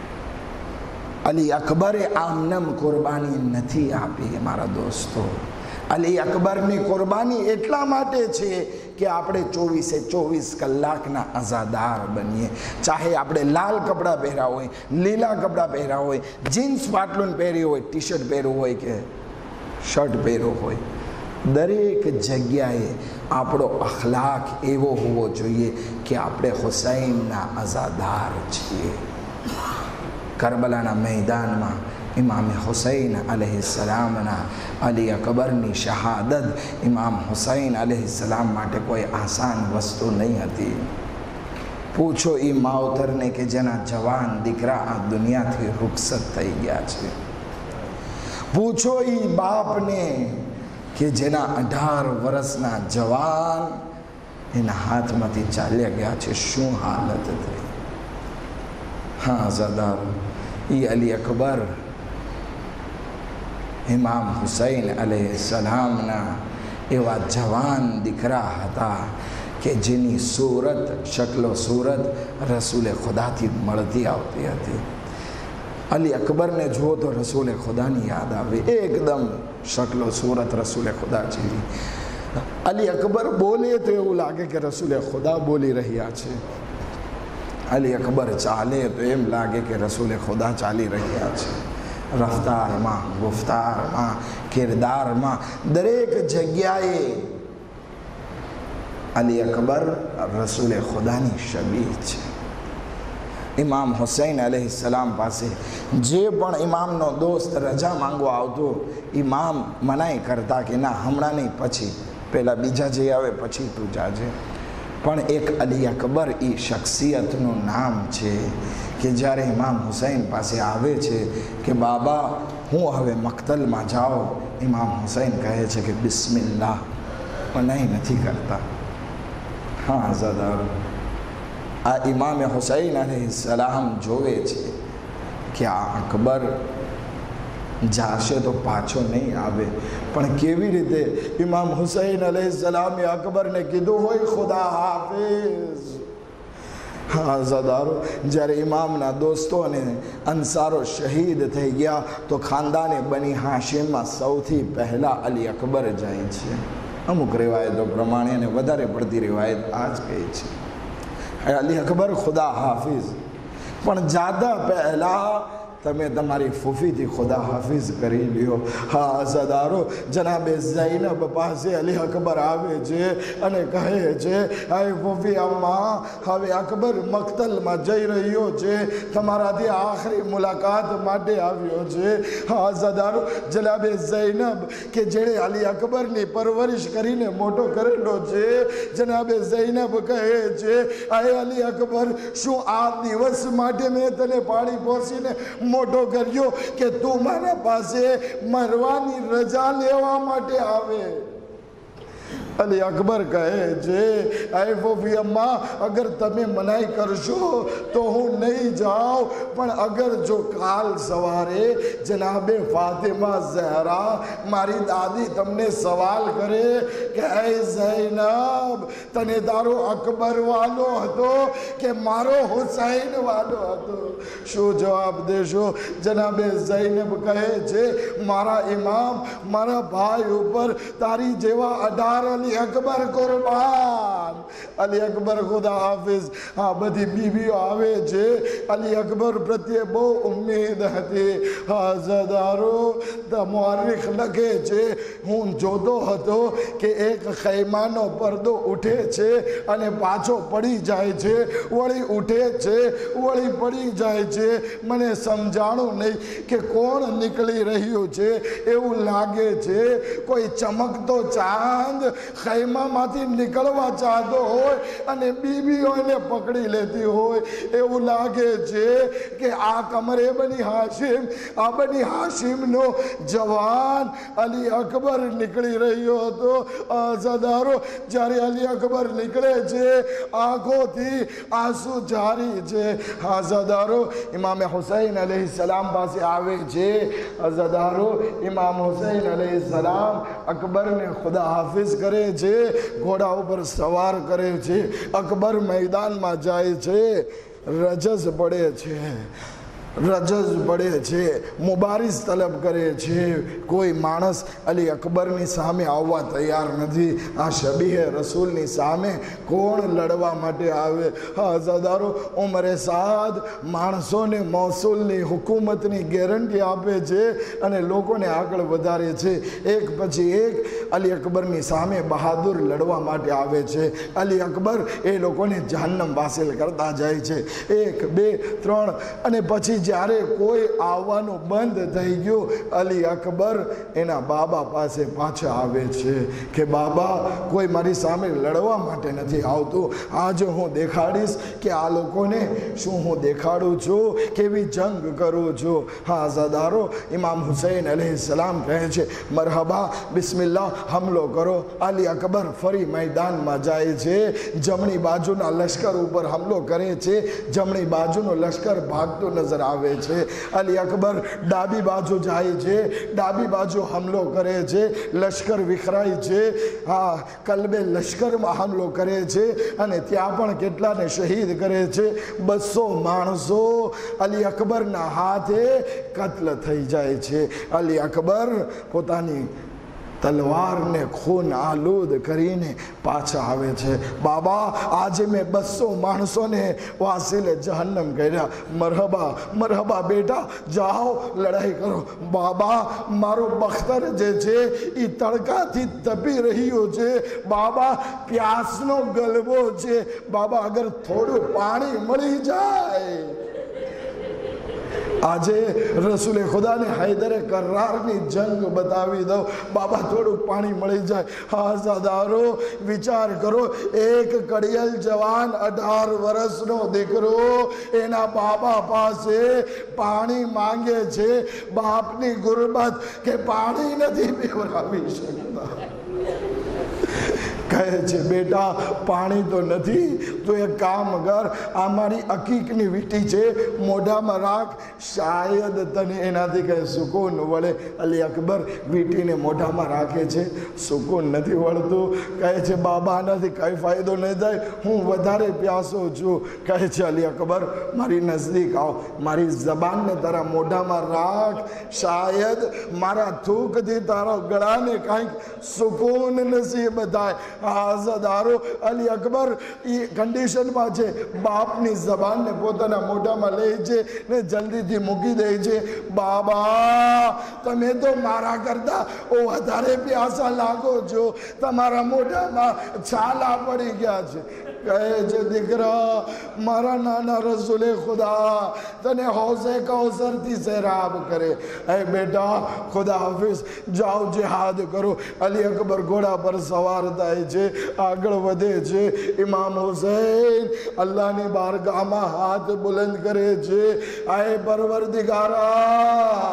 અલી અકબરે આમનમ કુરબાની નથી આપી મારા દોસ્તો. અલી અકબરની કુરબાની એટલા માટે છે કે આપણે 24 કલાકના આઝાદાર બનીએ. ચાહે આપણે લાલ કપડાં પહેર્યા હોય, લીલા કપડાં પહેર્યા હોય, જીન્સ પાટલુન પહેરી હોય, ટી શર્ટ પહેરવું હોય કે શર્ટ પહેરવો હોય, દરેક જગ્યાએ આપણો અખલાક એવો હોવો જોઈએ કે આપણે હુસૈનના આઝાદાર છીએ. કરબલાના મેદાનમાં ઇમામ હુસૈન અલૈહિસ્સલામના અલી અકબરની શહાદત ઇમામ હુસૈન અલૈહિસ્સલામ માટે કોઈ આસાન વસ્તુ નહીં હતી. પૂછો એ માવતરને કે જેના જવાન દીકરા આ દુનિયાથી રૂખસત થઈ ગયા છે. પૂછો એ બાપને કે જેના 18 વર્ષના જવાન એના હાથમાંથી ચાલ્યા ગયા છે, શું હાલત થઈ. હા ઝાદાર, એ અલી અકબર ઇમામ હુસૈન અલૈહિસ્સલામના એવા જવાન દીકરા હતા કે જેની સૂરત, શક્લો સૂરત રસૂલે ખુદાથી મળતી આવતી હતી. અલી અકબરને જુઓ તો રસૂલે ખુદાની યાદ આવે, એકદમ શક્લો સૂરત રસૂલે ખુદા જેવી. અલી અકબર બોલે તો એવું લાગે કે રસૂલે ખુદા બોલી રહ્યા છે. અલી અકબર ચાલે તો એમ લાગે કે રસૂલે ખુદા ચાલી રહ્યા છે. રફતારમાં, ગુફતારમાં, કિરદારમાં, દરેક જગ્યાએ અલી અકબર રસૂલે ખુદાની શબીહ છે. ઇમામ હુસૈન અલૈહિસ્સલામ પાસે જે પણ ઇમામનો દોસ્ત રજા માંગવા આવતો, ઇમામ મનાઈ કરતા કે ના હમણાં નહીં, પછી પહેલાં બીજા જે આવે પછી તું જાજે. પણ એક અલી અકબર એ શખ્સિયતનું નામ છે કે જ્યારે ઇમામ હુસૈન પાસે આવે છે કે બાબા હું હવે મક્તલમાં જાઉં, ઇમામ હુસૈન કહે છે કે બિસ્મિલ્લાહ, મનાઈ નથી કરતા. હા ઝાદાર, આ ઇમામે હુસૈન અલૈહિસ્સલામ જોવે છે કે આ અકબર જાશે તો પાછો નહીં આવે, પણ કેવી રીતે ઇમામ હુસૈન અલૈહિસ્સલામે અકબરને કીધું હોય ખુદા હાફિઝ. હા ઝાદારો, જ્યારે ઇમામના દોસ્તો અને અંસારો શહીદ થઈ ગયા તો ખાનદાને બની હાશિમમાં સૌથી પહેલાં અલી અકબર જાય છે. અમુક રિવાયતો પ્રમાણે અને વધારે પડતી રિવાયત આ જ કહે છે અલી અકબર ખુદા હાફિઝ. પણ જાદા પહેલાં તમે તમારી ફૂફીથી ખુદા હાફિઝ કરી લ્યો. હા ઝાદારો, જનાબે ઝૈનબ પાસે અલી અકબર આવે છે અને કહે છે હાય ફૂફી અમ્મા, હવે અકબર મક્તલમાં જઈ રહ્યો છે, તમારાથી આખરી મુલાકાત માટે આવ્યો છે. હા ઝાદારો, જનાબે ઝૈનબ કે જેણે અલી અકબરની પરવરિશ કરીને મોટો કરેલો છે, જનાબે ઝૈનબ કહે છે હાય અલી અકબર, શું આ દિવસ માટે મેં તને પાળી પોસીને મોટો કર્યો કે તું મારા પાસે મરવાની રજા લેવા માટે આવે? અલી અકબર કહે છે, એ ફોફી અમ્મા, અગર તમે મનાઈ કરશો તો હું નહીં જાઉં, પણ અગર જો કાલ સવારે જનાબે ફાતિમા ઝહરા મારી દાદી તમને સવાલ કરે કે એ ઝૈનબ, તને તારો અકબર વાલો હતો કે મારો હુસૈન વાલો હતો, શું જવાબ દેશો? જનાબે ઝૈનબ કહે છે, મારા ઇમામ, મારા ભાઈ ઉપર તારી જેવા 18 અલી અકબર કુરબાન. અલી અકબર ખુદા હાફિઝ. આ બધી બીવીઓ આવે છે, અલી અકબર પ્રત્યે બહુ ઉમ્મીદ હતી. હાજદારો મુઅર્રિખ લખે છે, હું જોતો હતો કે એક ખૈમાનો પડદો ઉઠે છે અને પાછો પડી જાય છે, વળી ઉઠે છે, વળી પડી જાય છે. મને સમજાણું નહીં કે કોણ નીકળી રહ્યું છે. એવું લાગે છે કોઈ ચમકતો ચાંદ ખૈમામાંથી નીકળવા ચાહતો હોય અને બીબીઓને પકડી લેતી હોય. એવું લાગે છે કે આ કમરે બની હાશિમ, આ બની હાશિમનો જવાન અલી અકબર નીકળી રહ્યો હતો. આઝાદારો, જ્યારે અલી અકબર નીકળે છે, આંખોથી આંસુ જારી છે. આઝાદારો ઇમામ હુસૈન અલૈહિસ્સલામ પાસે આવે છે. આઝાદારો ઇમામ હુસૈન અલૈહિસ્સલામ અકબરને ખુદા હાફિઝ કરે છે, ઘોડા ઉપર સવાર કરે છે. અકબર મેદાનમાં જાય છે, રજઝ પડે છે, રજઝ પડે છે, મુબારિઝ તલબ કરે છે. કોઈ માણસ અલી અકબરની સામે આવવા તૈયાર નથી. આ શબીહે રસૂલની સામે કોણ લડવા માટે આવે? આઝાદારો, ઉમરે સાદ માણસોને મોસુલની હુકૂમતની ગેરંટી આપે છે અને લોકોને આગળ વધારે છે. એક પછી એક અલી અકબરની સામે બહાદુર લડવા માટે આવે છે. અલી અકબર એ લોકોને જહન્નમ વાસિલ કરતા જાય છે. 1 2 3 અને પછી જ્યારે કોઈ આવવાનું બંધ થઈ ગયું, અલી અકબર એના બાબા પાસે પાછા આવે છે કે બાબા, કોઈ મારી સામે લડવા માટે નથી આવતું. આજે હું દેખાડીશ કે આ લોકોને શું હું દેખાડું છું, કેવી જંગ કરું છું. હા ઝાદારો, ઇમામ હુસૈન અલૈહિસ્સલામ કહે છે, મરહબા, બિસ્મિલ્લાહ, હમલો કરો. અલી અકબર ફરી મેદાનમાં જાય છે, જમણી બાજુના લશ્કર ઉપર હમલો કરે છે. જમણી બાજુનો લશ્કર ભાગતો નજર આવે છે. અલી અકબર ડાબી બાજુ જાય છે, ડાબી બાજુ હમલો કરે છે. લશ્કર વિખરાય છે. હા, કલબે લશ્કરમાં હમલો કરે છે અને ત્યાં પણ કેટલાને શહીદ કરે છે. 200 માણસો અલી અકબરના હાથે કત્લ થઈ જાય છે. અલી અકબર પોતાની તલવારને ખૂન આલુદ કરીને પાછા આવે છે. બાબા, આજે મેં 200 માણસોને વાસિલે જહન્નમ કર્યા. મરહબા, મરહબા બેટા, જાઓ લડાઈ કરો. બાબા, મારો બખ્તર જે છે એ તડકાથી તપી રહ્યો છે. બાબા, પ્યાસનો ગલબો છે. બાબા, અગર થોડું પાણી મળી જાય. આજે રસૂલે ખુદાને હૈદરે કરારની જંગ બતાવી દો. બાબા, થોડુંક પાણી મળી જાય. આઝાદારો, વિચાર કરો, એક કડિયલ જવાન 18 વર્ષનો દીકરો એના બાબા પાસે પાણી માંગે છે. બાપની ગુરબત કે પાણી નથી પીવડાવી શકતા. કહે છે, બેટા, પાણી તો નથી, તો એક કામ કર, આ મારી અકીકની વીંટી છે, મોઢામાં રાખ, શાયદ તને એનાથી કંઈ સુકૂન વળે. અલી અકબર વીંટીને મોઢામાં રાખે છે, સુકૂન નથી વળતું. કહે છે, બાબા, આનાથી કંઈ ફાયદો નહીં થાય, હું વધારે પ્યાસો છું. કહે છે, અલી અકબર, મારી નજદીક આવ, મારી જબાનને તારા મોઢામાં રાખ, શાયદ મારા થૂકથી તારા ગળાને કાંઈક સુકૂન નસીબ થાય. આઝાદારો, અલી અકબર એ કન્ડિશનમાં છે, બાપની જબાનને પોતાના મોઢામાં લે છે ને જલ્દીથી મૂકી દે છે. બાબા, તમે તો મારા કરતા વધારે પ્યાસા લાગો છો, તમારા મોઢામાં છાલા પડી ગયા છે. કહે છે, દીકરા, મારા નાના રસૂલે ખુદા તને હૌસે કૌસરથી સૈરાબ કરે. હે બેટા, ખુદા હાફિઝ, જાઓ જિહાદ કરો. અલી અકબર ઘોડા પર સવાર થાય છે, આગળ વધે છે. ઇમામ હુસૈન અલ્લાહની બારગાહમાં હાથ બુલંદ કરે છે. આય પરવરદિગારા,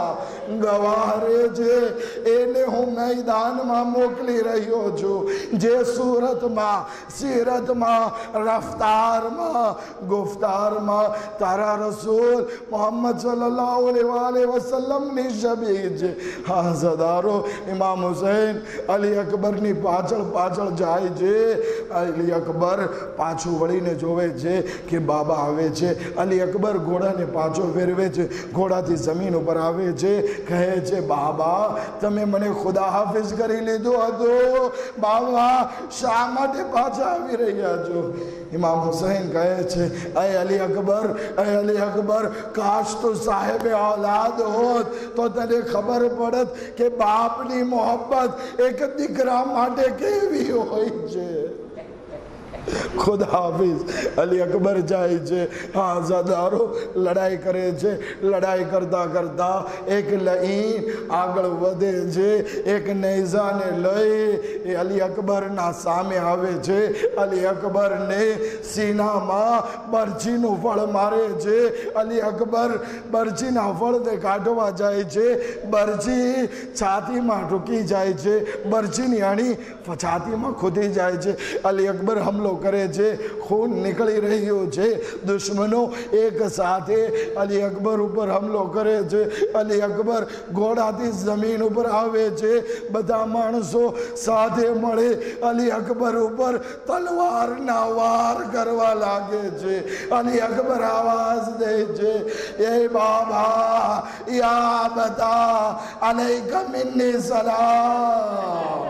ગવારે છે એને હું મેદાનમાં મોકલી રહ્યો છું, જે સુરતમાં, સીરતમાં, રફતારમાં, ગુફતારમાં તારા રસૂલ મોહમ્મદ સલ્લલ્લાહુ અલૈહિ વસલ્લમની શબીહ છે. હા સદારો ઇમામ હુસૈન અલી અકબરની પાછળ પાછળ જાય છે. અલી અકબર પાછું વળીને જોવે છે કે બાબા આવે છે. અલી અકબર ઘોડાને પાછો ફેરવે છે, ઘોડાથી જમીન ઉપર આવે છે, કહે છે બાબા તમે મને ખુદા હાફિઝ કરી લીધો હતો, બાબા શા માટે પાછા આવી રહ્યા છો? ઇમામ હુસૈન કહે છે અય અલી અકબર, અય અલી અકબર, કાશ તો સાહેબે औलाद હોત તો તને ખબર પડત કે બાપની મોહબ્બત એક દીકરા માટે કેવી હોય છે. खुद हाफिज अली अकबर जाए છે. હા ઝાદારો લડાઈ કરે છે. લડાઈ કરતા કરતા એક લઈન આગળ વધે છે. એક નેઝાને લઈ એ અલી અકબરના સામે આવે છે. અલી અકબરને સીનામાં બરછીનું ફળ મારે છે. અલી અકબર બરછીના ફળને કાઢવા જાય છે. બરછી છાતીમાં ઢૂકી જાય છે. બરછીની અણી છાતીમાં ખૂટી જાય છે. અલી અકબર હમલો કરે છે. ખૂન નીકળી રહ્યો છે. દુશ્મનો એક સાથે અલી અકબર ઉપર હમલો કરે છે. અલી અકબર ઘોડાથી જમીન ઉપર આવે છે. બધા માણસો સાથે મળે અલી અકબર ઉપર તલવારના વાર કરવા લાગે છે. અલી અકબર આવાજ દે છે એ બાબા યા બતા અલૈકા મિન્ની સલામ.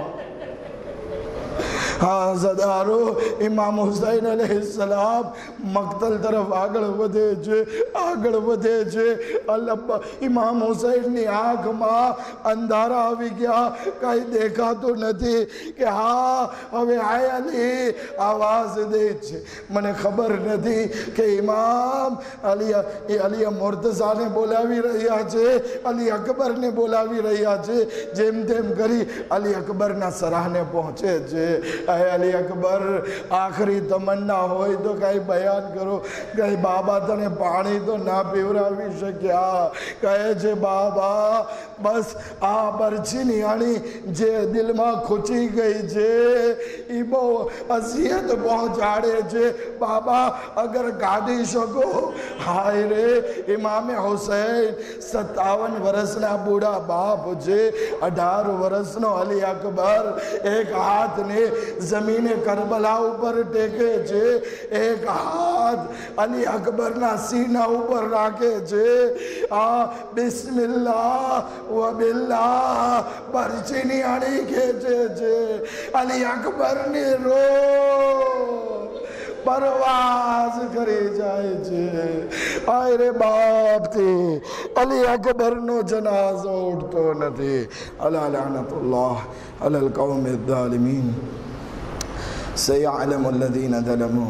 हाँ ज़दारो इमाम हुसैन अलैहिस्सलाम मक्तल तरफ આગળ વધે છે. આગળ વધે છે. અલ્લાહ ઇમામ હુસૈનની આંખમાં અંધારા આવી ગયા. કઈ દેખાતું નથી કે હા હવે આય અલી આવાજ દે છે. મને ખબર નથી કે ઇમામ અલી મુર્તઝાને બોલાવી રહ્યા છે, અલી અકબરને બોલાવી રહ્યા છે. જેમ તેમ કરી અલી અકબરના સરાહને પહોંચે છે. અલી અકબર આખરી તમન્ના હોય તો કઈ બયાન કરો. કઈ બાબા તને પાણી તો ના પીવરાવી શક્યા. કહે છે બાબા બસ આ બરછીની અણી જે દિલમાં ખૂચી ગઈ છે એ બહુ અસિયત પહોંચાડે છે. બાબા અગર કાઢી શકો. હાય રે ઇમામે હુસૈન 57 વર્ષના બુઢા બાપ છે. 18 વર્ષનો અલી અકબર એક હાથને જમીને કરબલા ઉપર ટેકે છે. એક હાથ અલી અકબરના સીના ઉપર રાખે છે. આ બિસ્મિલ્લાહ વ બિલ્લાહ પરચીની અણી ખેંચે છે. અલી અકબરની રોહ પરવાજ કરી જાય છે. આય રે બાપથી અલી અકબરનો જનાઝો ઉઠતો નથી. અલા લાનતુલ્લાહ અલલ કૌમિ ઝાલિમીન. સયઅલમુ અલ્લઝીના ઝલમુ